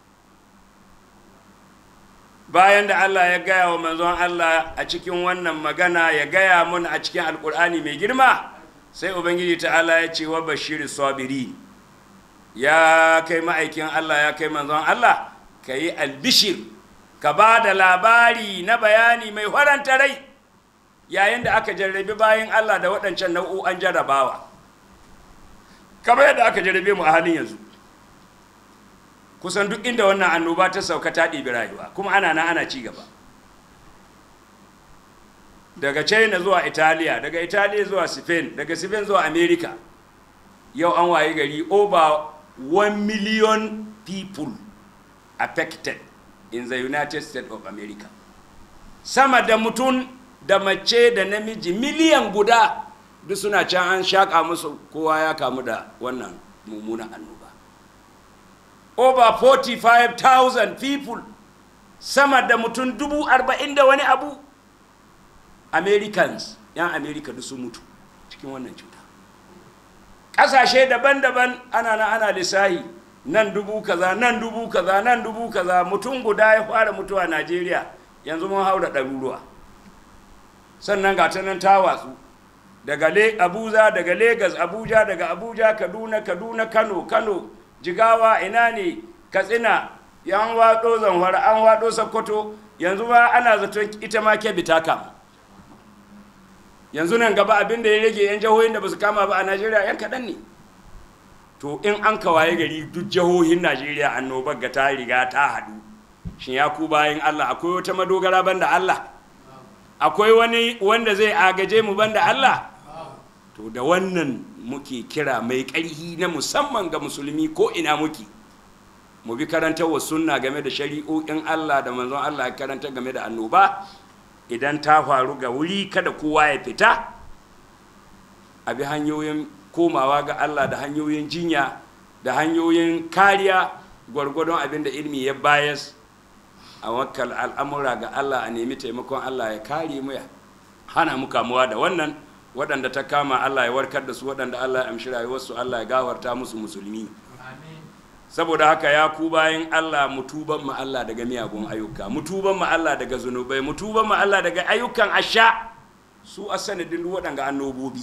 Bayan da Allah ya gaya wa manzon Allah a cikin wannan magana ya gaya mun a cikin alkur'ani mai girma, sai Ubangiji ta'ala ya ce wa bashiri sabiri, ya kai ma'aikin Allah, ya kai manzon Allah, ka yi albishir, ka ba da labari na bayani mai faranta rai yayin da aka jarrabi bayan Allah da waɗancan nau'o'an jarrabawa, kamar yadda aka jarrabe mu a halin yanzu. Kusan duk inda wannan annoba ta sauka ta ɗibi rayuwa, kuma ana na ana ci gaba. Daga China zuwa Italiya, daga Italiya zuwa Spain, daga Spain zuwa America. Yau an waye gari over one million people affected in the United States of America. Sama da mutum da mace da namiji miliyan guda duk suna can an shaƙa musu, kowa ya kamu da wannan mummunan annoba. Over forty-five thousand people, sama da mutum dubu arba'in da wani abu, Americans, yan America duk sun mutu cikin wannan cuta. Ƙasashe daban-daban ana na ana lissahi, nan dubu kaza, nan dubu kaza, nan dubu kaza, mutum guda ya fara mutuwa Najeriya, yanzu mun haura ɗaruruwa. Sannan ga ta nan ta watsu, daga Abuja, daga Lagos, Abuja, daga Abuja, Kaduna, Kaduna, Kano, Kano, Jigawa, ina ne, Katsina, yan waɗo Zamfara, an waɗo Sokoto, yanzu ba ana zaton ita ma Kebbi ta kama. Yanzu nan gaba abin da ya rage yan jihohin da ba su kama ba a Najeriya yan kaɗan ne. To in an kawaye gari duk jihohin Najeriya annobar ga ta riga ta haɗu, shin ya ku bayan Allah akwai wata madogara banda Allah? Akwai wani wanda zai agaje mu banda Allah? To da wannan muke kira mai ƙarhi na musamman ga musulmi ko ina muke, mu bi karantar wa sunna game da shari'o'in Allah da manzon Allah ya karanta game da annoba. Idan ta faru ga wuri kada kowa ya fita, a bi hanyoyin komawa ga Allah da hanyoyin jinya da hanyoyin kariya gwargwadon abin da ilmi ya bayas, a wakal al'amura ga Allah, a nemi taimakon Allah ya kare mu ya hana mu kamuwa da wannan. Waɗanda ta kama Allah ya warkar da su, waɗanda Allah ya amshi rayuwarsu Allah ya gawarta musu musulmi. Saboda haka ya ku bayan Allah, mu tuban mu Allah daga miyagun ayyuka, mu tuban mu Allah daga zunubai, mu tuban mu Allah daga ayyukan asha, su a sanadin waɗanga annobobi.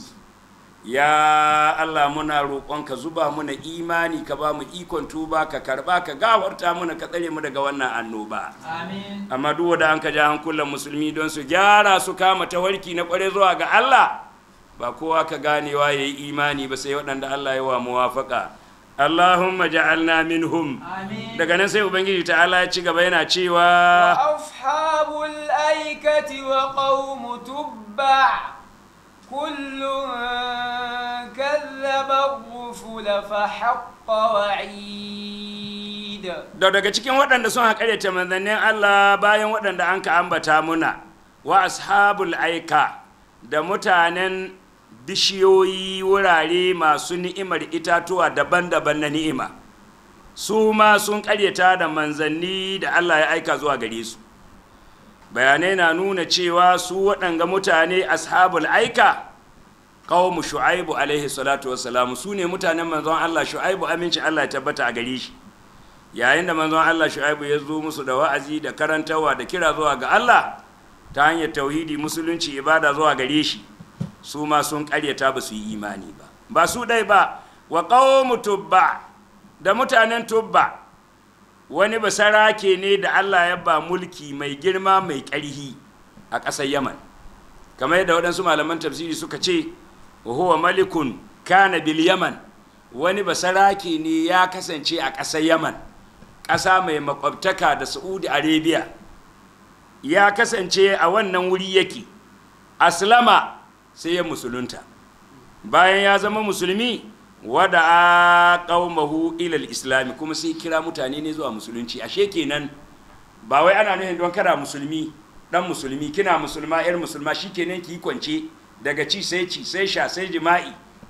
Ya Allah, muna roƙonka zuba muna imani, ka ba mu ikon tuba, ka karba, ka gawarta muna, ka tsare mu daga wannan annoba. Amin. Amma duk wanda an ka ja hankulan musulmi don su gyara su kama tawarki na kware zuwa ga Allah, ba kowa ka ganewa yayi imani ba sai waɗanda Allah ya wa muwafaka. Allahumma ja'alna minhum. Amin. Daga nan sai Ubangiji ta'ala ya ci gaba yana cewa wa ashabul aikati wa qaumu tubba kullun kazzaba ar-rusul fa haqqa wa'id. Da daga cikin waɗanda sun haƙare ta manzannin Allah bayan waɗanda an ka ambata muna, wa ashabul aika da mutanen bishiyoyi, wurare masu ni'imar itatuwa daban-daban na ni'ima, su ma sun ƙaryata da manzanni da Allah ya aika zuwa gare su. Bayanai na nuna cewa su waɗanga mutane ashabul aika qaumu Shu'aibu alaihi salatu wassalam, su ne mutanen manzon Allah Shu'aibu, aminci Allah ya tabbata a gare shi. Yayin da manzon Allah Shu'aibu ya zo musu da wa'azi da karantawa da kira zuwa ga Allah ta hanyar tauhidi, musulunci, ibada zuwa gare shi, su ma sun ƙaryata ba su yi imani ba. Ba su dai ba, wa qaumu Tubba da mutanen Tubba, wani basarake ne da Allah ya ba mulki mai girma mai ƙarhi a ƙasar Yaman, kamar yadda waɗansu malaman tafsiri suka ce wa huwa malikun kana bil Yaman, wani basarake ne ya kasance a ƙasar Yaman, ƙasa mai makwabtaka da Saudi Arabia, ya kasance a wannan wuri yake. Aslama, sai ya musulunta. Bayan ya zama musulmi, wada a qaumahu ila al-islam, kuma sai kira mutane ne zuwa musulunci. Ashe kenan ba wai ana nufin don kada musulmi, dan musulmi, kina musulma, yar musulma shikenan ki kwance daga ci sai ci sai sha sai jima'i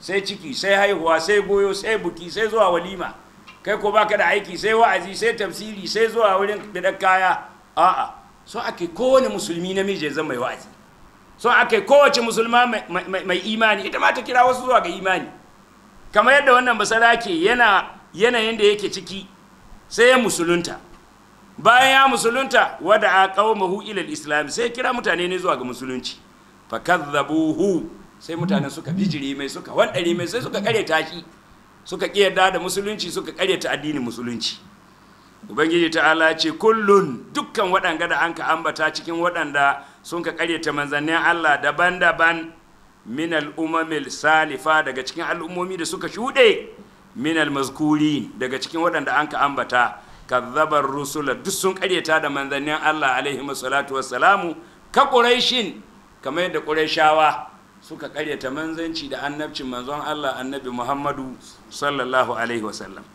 sai ciki sai haihuwa sai goyo sai buki sai zuwa walima, kai ko baka da aiki sai wa'azi sai tafsiri sai zuwa wurin bidar kaya. A'a, so ake kowane musulmi namiji ya zama mai wa'azi, so ake kowace musulma mai imani ita ma ta kira wasu zuwa ga imani, kamar yadda wannan basarake yana yanayin da yake ciki sai ya musulunta. Bayan ya musulunta wada a qaumahu ila al-islam, sai kira mutane ne zuwa ga musulunci. Fakadzabuhu, sai mutanen suka bijire mai, suka wandare mai, sai suka kareta shi, suka kiyarda da musulunci, suka karyata addinin musulunci. Ubangiji ta'ala ce kullun, dukkan waɗanda da anka ambata cikin waɗanda sun ka karyata manzannin Allah daban-daban, min al-umamil salifa, daga cikin al'ummomi da suka shuɗe, min al-mazkurin, daga cikin waɗanda anka ambata, kazzabar rusula, duk sun karyata da manzannin Allah alaihi salatu wassalamu, ka quraishin, kamar yadda qurayshawa suka karyata manzanci da annabcin manzon Allah annabi Muhammadu sallallahu alaihi wasallam.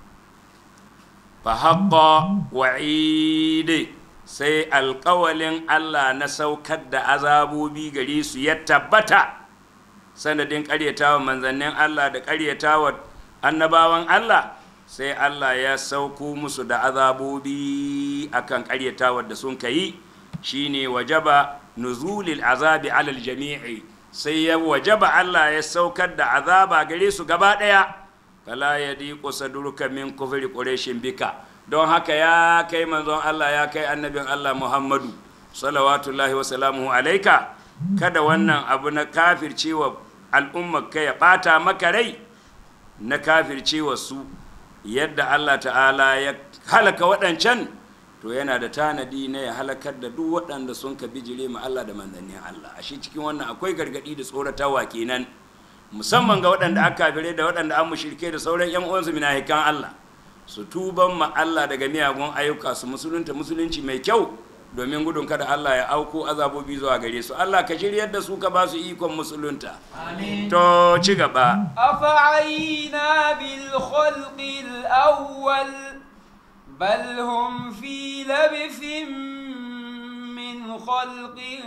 Fa haqqa wa'idi, sai alƙawalin Allah na saukar da azabobi gare su ya tabbata sanadin karyatawa manzannin Allah da karyatawa annabawan Allah, sai Allah ya sauko musu da azabobi akan karyatawar da sun kai. Shine wajaba nuzulil azabi alal jami'i, sai ya wajaba Allah ya saukar da azaba gare su gaba daya. Fala yadiqu sadruka min kufri quraishin bika, don haka ya kai manzon Allah, ya kai annabin Allah Muhammadu salawatullahi wa salamuhu alaika, kada wannan abu na kafircewa al'ummar ka ya bata maka rai, na kafircewa su yadda Allah ta'ala ya halaka waɗancan, to yana da tanadi na ya halakar da duk waɗanda sun ka bijire ma Allah da manzannin Allah. Ashe cikin wannan akwai gargadi da tsoratawa kenan, musamman ga waɗanda aka kafire da waɗanda an mushrike da sauran ƴan uwansu minahikan Allah, su tuban ma Allah daga miyagun ayyuka, su musulunta musulunci mai kyau, domin gudun kada Allah ya auko azabobi zuwa gare su. Allah ka shiryar da su, ka ba su ikon musulunta. Amin. To ci gaba. Afa'ayna bil khalqil awwal bal hum fi labthin min khalqin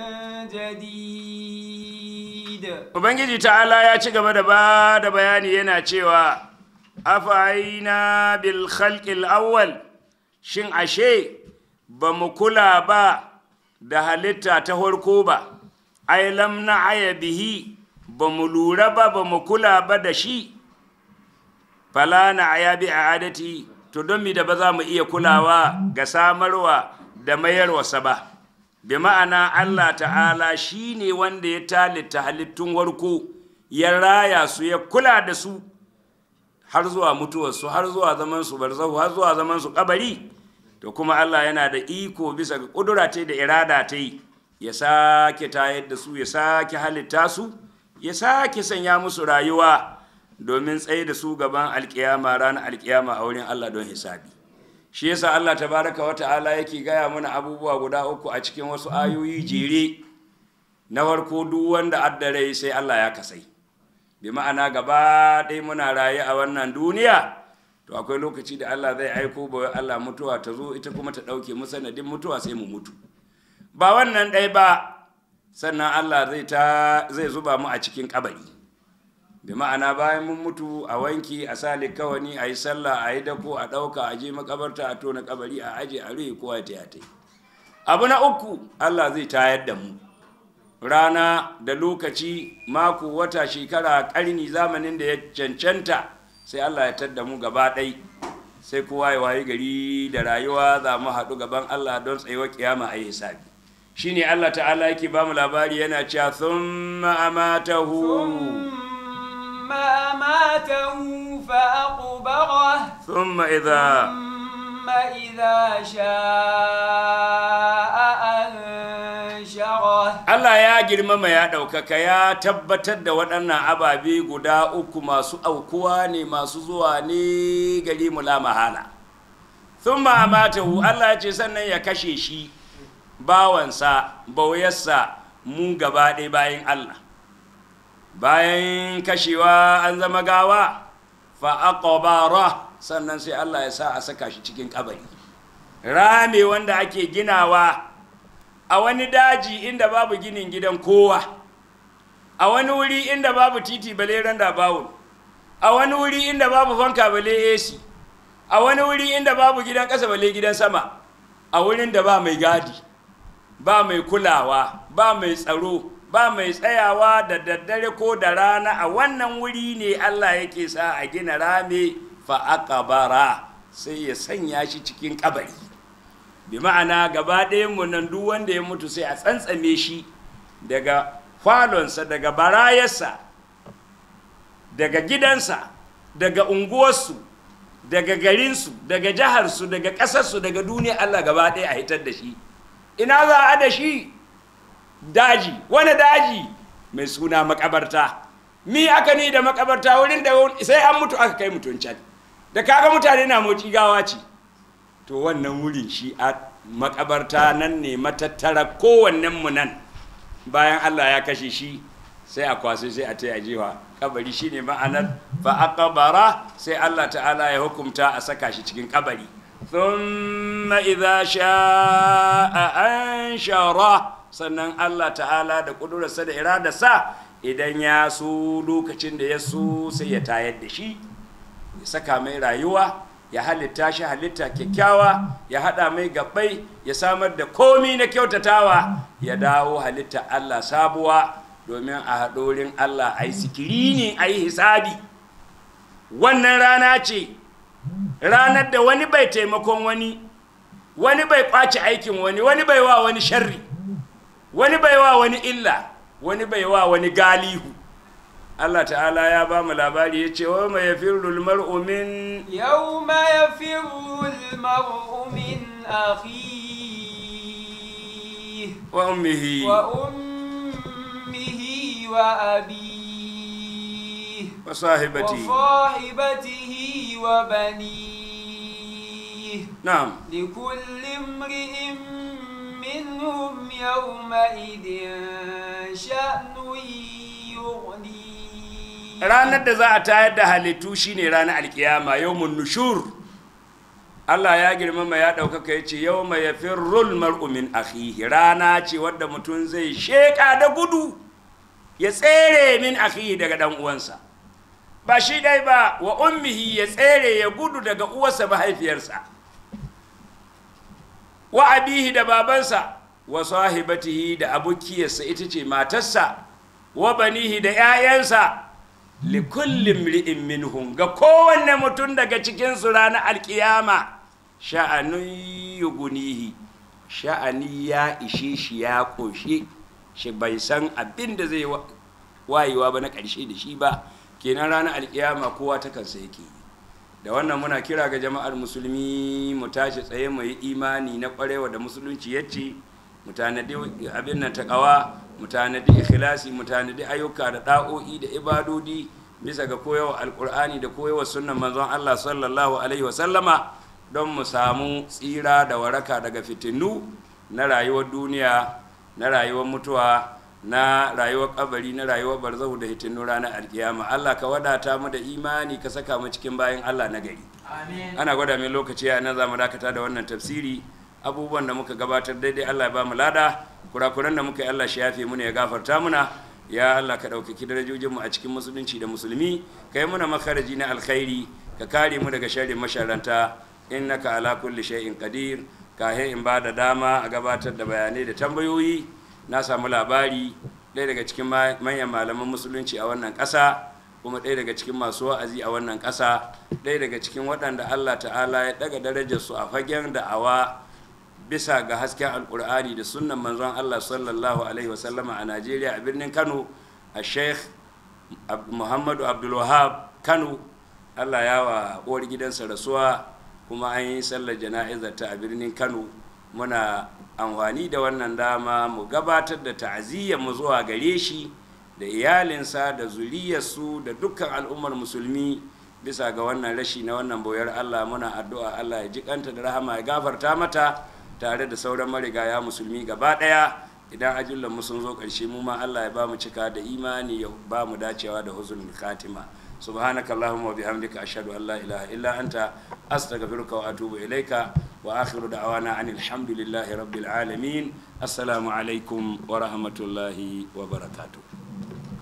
jadid. Ubangiji ta'ala ya ci gaba da ba da bayani yana cewa afa'ayna bil khalqil awwal, shin ashe ba mu kula ba da halitta ta farko ba, ai lam na'aya bihi, ba mu lura ba, ba mu kula ba da shi. Fala na'aya bi a'adati, to don mi da ba za mu iya kulawa ga samarwa da mayarwasa ba. Bi ma'ana Allah ta'ala shi ne wanda ya talita halittun warko, ya raya su, ya kula da su har zuwa mutuwarsu, har zuwa zamansu barzahu, har zuwa zamansu kabari. To kuma Allah yana da iko bisa ga ƙudura ta da irada ta yi, ya sake tayar da su, ya sake halitta su, ya sake sanya musu rayuwa domin tsaye da su gaban alƙiyama, ranar alƙiyama a wurin Allah don hisabi. Shi yasa Allah tabaraka wa ta'ala yake gaya mana abubuwa guda uku a cikin wasu ayoyi jere. Na farko, duk wanda addare sai Allah ya kasai, bi ma'ana gaba ɗaya muna raye a wannan duniya, to akwai lokaci da Allah zai aiko ba Allah mutuwa ta zo, ita kuma ta ɗauke mu sanadin mutuwa sai mu mutu. Ba wannan ɗaya ba, sannan Allah zai ta zai zuba mu a cikin kabari, bi ma'ana bayan mun mutu a wanki, a sa likawani, a yi sallah, a yi dako, a ɗauka, a je makabarta, a tona kabari, a aje, a rufe, kowa ta yata. Abu na uku, Allah zai tayar da mu rana da lokaci, mako, wata, shekara, ƙarni, zamanin da ya cancanta, sai Allah ya tadda mu gaba ɗai, sai kowa ya wayi gari da rayuwa, za mu haɗu gaban Allah don tsayuwar kiyama a yi hisabi. Shi ne Allah ta'ala yake ba mu labari yana cewa thumma amatahu thumma amatahu fa aqbara thumma idha thumma idha sha'a anshara. Allah ya girmama, ya ɗaukaka, ya tabbatar da waɗannan ababe guda uku masu aukuwa ne, masu zuwa ne gari mu la mahala. Thumma amatahu, Allah ya ce sannan ya kashe shi, bawansa, bauyarsa, mu gaba ɗaya bayan Allah. Bayan kashewa an zama gawa, fa aqbara, sannan sai Allah ya sa a saka shi cikin kabari, rame wanda ake ginawa a wani daji inda babu ginin gidan kowa, a wani wuri inda babu titi bale randa bawul, a wani wuri inda babu fanka bale A C, a wani wuri inda babu gidan ƙasa bale gidan sama, a wurin da ba mai gadi, ba mai kulawa, ba mai tsaro, ba mai tsayawa da daddare ko da rana. A wannan wuri ne Allah yake sa a gina rame fa aqbara, sai ya sanya shi cikin kabari. Bi ma'ana gaba ɗayan mu nan duk wanda ya mutu sai a tsantsame shi daga falonsa, daga barayarsa, daga gidansa, daga unguwarsu, daga garinsu, daga jiharsu, daga ƙasarsu, daga duniya Allah gaba ɗaya a hitar da shi. Ina za a da shi? Daji. Wani daji? Mai suna makabarta. Mi aka ni da makabarta? Wurin da sai an mutu aka kai mutum can. Da kaga mutane na moci gawa ce. To wannan wurin shi a makabarta, nan ne matattara kowannen mu nan. Bayan Allah ya kashe shi sai a kwasai sai a taya jewa kabari. Shine ma'anar fa aqbara, sai Allah ta'ala ya hukumta a saka shi cikin kabari. Thumma idha sha'a anshara, sannan Allah ta'ala da kudurarsa da iradarsa idan ya so, lokacin da ya so sai ya tayar da shi, ya saka mai rayuwa, ya halitta shi halitta kyakkyawa, ya hada mai gabbai, ya samar da komi na kyautatawa, ya dawo halitta Allah sabuwa, domin a haɗorin Allah a yi sikirini, a yi hisabi. Wannan rana ce ranar da wani bai taimakon wani, wani bai kwace aikin wani, wani bai wa wani sharri, wani bai wa wani illa, wani bai wa wani galihu. Allah ta'ala ya ba mu labari ya ce wa ma yafirul mar'u min yawma yafirul mar'u min akhihi wa ummihi wa ummihi wa abihi wa sahibatihi wa sahibatihi wa banihi. Na'am. Likulli imri'in minhum yawma idin sha'nun yughni. Ranar da za a tayar da halittu shine ranar alkiyama, yawmun nushur. Allah ya girmama ya ɗaukaka ya ce yawma yafirrul mar'u min akhihi, rana ce wadda mutum zai sheka da gudu ya tsere min akhihi daga dan uwansa. Ba shi dai ba, wa ummihi ya tsere ya gudu daga uwarsa mahaifiyarsa, wa abihi da babansa, wa sahibatihi da abukiyarsa ita ce matarsa, wa banihi da 'ya'yansa. Likulli imri'in minhum, ga kowanne mutum daga cikin su ranar alkiyama sha'anun yugunihi, sha'ani ya ishe shi, ya koshe shi, bai san abin da zai wayewa ba na ƙarshe da shi ba. Kenan ranar alkiyama kowa ta kansa yake. Da wannan muna kira ga jama'ar musulmi mu tashi tsaye mu yi imani na ƙwarewa da musulunci yace, mu tanadi abin nan taqwa, mu tanadi ikhlasi, mu tanadi ayyuka da da'o'i da ibadodi bisa ga koyawa alqur'ani da koyawa sunnan manzon Allah sallallahu alaihi wa sallama, don mu samu tsira da waraka daga fitinu na rayuwar duniya, na rayuwar mutuwa, na rayuwar kabari, na rayuwar barzahu da hitinu ranar alkiyama. Allah ka wadata mu da imani, ka saka mu cikin bayin Allah na gari. Amin. Ana gwada min lokaci ya nan zamu dakata da wannan tafsiri. Abubuwan da muka gabatar daidai Allah ya ba mu lada, kurakuran da muka yi Allah shi yafe mu ne ya gafarta muna. Ya Allah ka ɗaukaki darajojin mu a cikin musulunci da musulmi, kai muna makaraji na alkhairi, ka kare mu daga sharrin masharanta. Innaka ala kulli shay'in qadir. Kahe in ba da dama a gabatar da bayanai da tambayoyi, na samu labari ɗaya daga cikin manyan malaman musulunci a wannan ƙasa, kuma ɗaya daga cikin masu wa'azi a wannan ƙasa, ɗaya daga cikin waɗanda Allah ta'ala ya ɗaga darajarsu a fagen da'awa bisa ga hasken alkur'ani da sunnan manzon Allah sallallahu alaihi wasallama a Najeriya, a birnin Kano, a Sheikh Muhammadu Abdul Wahab Kano. Allah ya wa uwar gidansa rasuwa, kuma an yi sallar jana'izar ta a birnin Kano. Muna amfani da wannan dama mu gabatar da ta'aziyyar mu zuwa gare shi da iyalinsa da zuriyarsu da dukkan al'ummar musulmi bisa ga wannan rashi na wannan boyar Allah. Muna addu'a Allah ya ji kanta da rahama, ya gafarta mata tare da sauran marigaya musulmi gaba daya. Idan ajullan mu sun zo karshe, mu ma Allah ya ba mu cika da imani, ya ba mu dacewa da huznul khatima. subhanaka allahumma wa bihamdika ashhadu an la ilaha illa anta astaghfiruka wa atubu ilaika wa akhiru da'wana anil hamdulillahi rabbil alamin. Assalamu alaikum wa rahmatullahi wa barakatuh.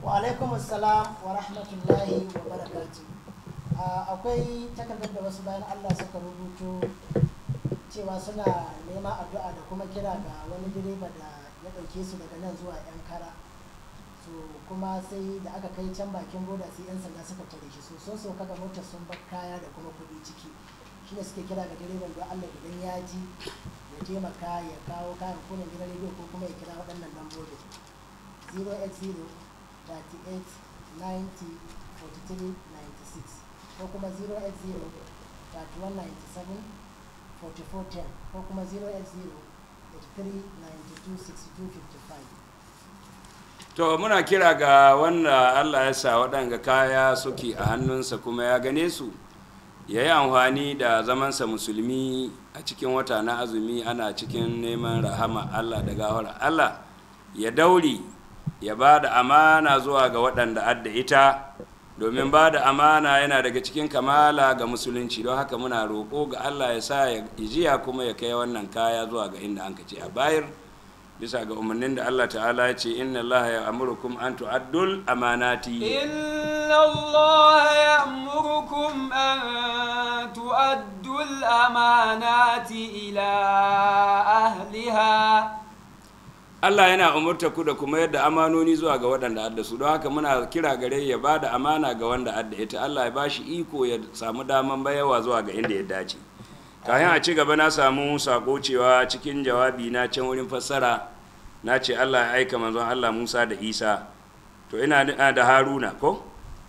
Wa alaikum assalam wa rahmatullahi wa barakatuh. Akwai takardar da wasu bayan Allah suka rubuto cewa suna neman addu'a da kuma kira ga wani direba da ya ɗauke su daga nan zuwa yan kara. So kuma sai da aka kai can bakin boda sai yan sanda suka tare shi, so sun sauka ga motar sun bar kaya da kuma kuɗi ciki. Shine suke kira ga direban don Allah idan ya ji ya taimaka ya kawo kayan kunan gidan rediyo ko kuma ya kira waɗannan lambobin zero eight zero, thirty-eight, ninety, forty-three, ninety-six ko kuma zero eight zero, thirty-one, ninety-seven, forty-four, ten ko kuma zero eight zero, eighty-three, ninety-two, sixty-two, fifty-five. To muna kira ga wanda Allah ya sa waɗanga kaya suke a hannunsa kuma ya gane su, ya yi amfani da zamansa musulmi a cikin wata na azumi, ana cikin neman rahama Allah da gawar Allah, ya dauri ya ba da amana zuwa ga waɗanda adda ita, domin ba da amana yana daga cikin kamala ga musulunci. Don haka muna roƙo ga Allah ya sa ya jiya kuma ya kai wannan kaya zuwa ga inda an ce a bayar, bisa ga umarnin da Allah ta'ala ya ce inna Allah ya amurukum an tu'addul amanati inna Allah ya amurukum an tu'addul amanati ila ahliha. Allah yana umurta ku da kuma yadda amanoni zuwa ga waɗanda adda su. Don haka muna kira gare ya ba da amana ga wanda adda ita, Allah ya bashi iko ya samu daman bayawa zuwa ga inda ya dace. Kayan a ci gaba na samu sako cewa cikin jawabi na can wurin fassara na ce Allah ya aika manzon Allah Musa da Isa, to ina da Haruna ko?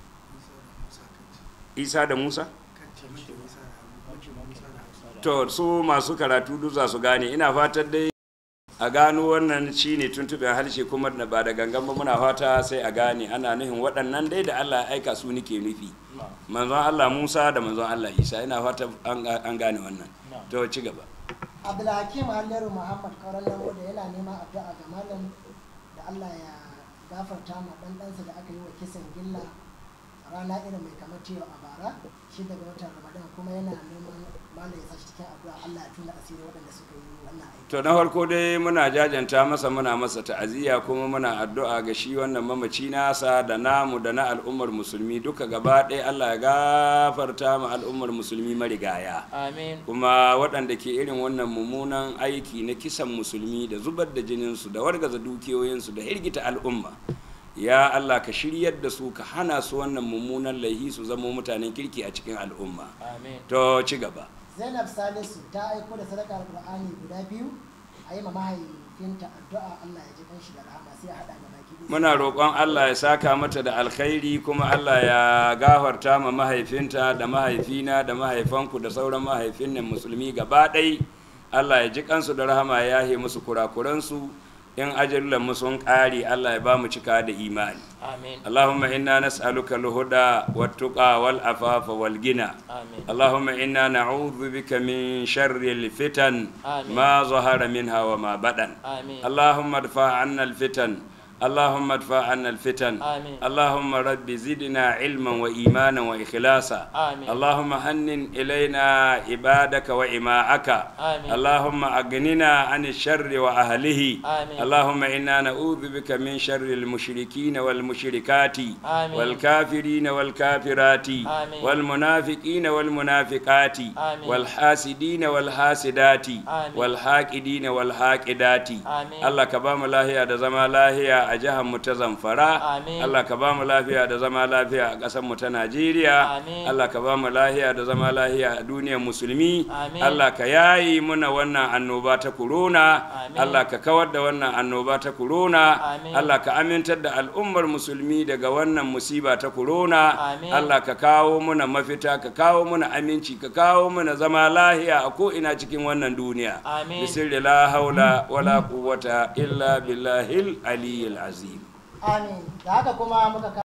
Isa da Musa? To su masu karatu duk za su gane, ina fatar dai a gano wannan shi ne tuntuɓin harshe kuma ba da gangan ba, muna fata sai a gane ana nuhin waɗannan dai da Allah ya aika su nike nufi, manzon Allah Musa da manzon Allah Isa, ina fata an gane wannan. To ci gaba. Abdulhakim Halliru Muhammad Kauran Namo da yana neman addu'a ga malam da Allah ya gafarta ma ɗan ɗansa da aka yi wa kisan gilla rana irin mai kamar tewa a bara shi daga watan Ramadan, kuma yana neman malam ya sashi cikin addu'a Allah ya tuna asiri waɗanda suka yi wannan aiki. To na farko dai muna jajanta masa, muna masa ta'aziyya, kuma muna addu'a ga shi wannan mamaci nasa da namu da na al'ummar musulmi duka gaba ɗaya, Allah ya gafarta ma al'ummar musulmi marigaya. Amin. Kuma waɗanda ke irin wannan mummunan aiki na kisan musulmi da zubar da jininsu da wargaza dukiyoyinsu da hirgita al'umma, ya Allah ka shiryar da su, ka hana su wannan mummunan laihi su zama mutanen kirki a cikin al'umma. Amin. To ci gaba. Zainab Salisu ta aiko da sadakar Qur'ani guda biyu a yi ma mahaifinta addu'a Allah ya ji ɗan shi da rahama, sai a haɗa ga baki. Muna roƙon Allah ya saka mata da alkhairi, kuma Allah ya gafarta ma mahaifinta da mahaifina da mahaifanku da sauran mahaifin nan musulmi gaba ɗai. Allah ya ji kansu da rahama, ya yahe musu kurakuransu. In ajallan mu sun ƙari, Allah ya ba mu cika da imani. Amin. Allahumma inna nas'aluka al-huda wat-tuqa wal-afafa wal-ghina. Amin. Allahumma inna na'udhu bika min sharri al-fitan Amin. ma zahara minha wa ma badan. Amin. Allahumma adfa' 'anna al-fitan اللهم ادفع عنا الفتن. آمين. اللهم رب زدنا علما وإيمانا وإخلاصا. آمين. اللهم هنن إلينا عبادك وإماءك. آمين. اللهم أغننا عن الشر وأهله. آمين. اللهم إنا نعوذ بك من شر المشركين والمشركات. آمين. والكافرين والكافرات. آمين. والمنافقين والمنافقات. آمين. والحاسدين والحاسدات. آمين. والحاقدين والحاقدات. آمين. الله كبام الله يا زما lafiya a jihar mu ta Zamfara. Amin. Allah ka ba mu lafiya da zama lafiya a ƙasar mu ta Najeriya. Amin. Allah ka ba mu lafiya da zama lafiya a duniyar musulmi. Amin. Allah ka yayi muna wannan annoba ta corona. Amin. Allah ka kawar da wannan annoba ta corona. Amin. Allah ka amintar da al'ummar musulmi daga wannan musiba ta corona. Amin. Allah ka kawo muna mafita, ka kawo muna aminci, ka kawo muna zama lafiya a ko ina cikin wannan duniya. Amin. Bisirri la haula wala quwwata illa billahil aliyyil azim. Amin. Da haka kuma muka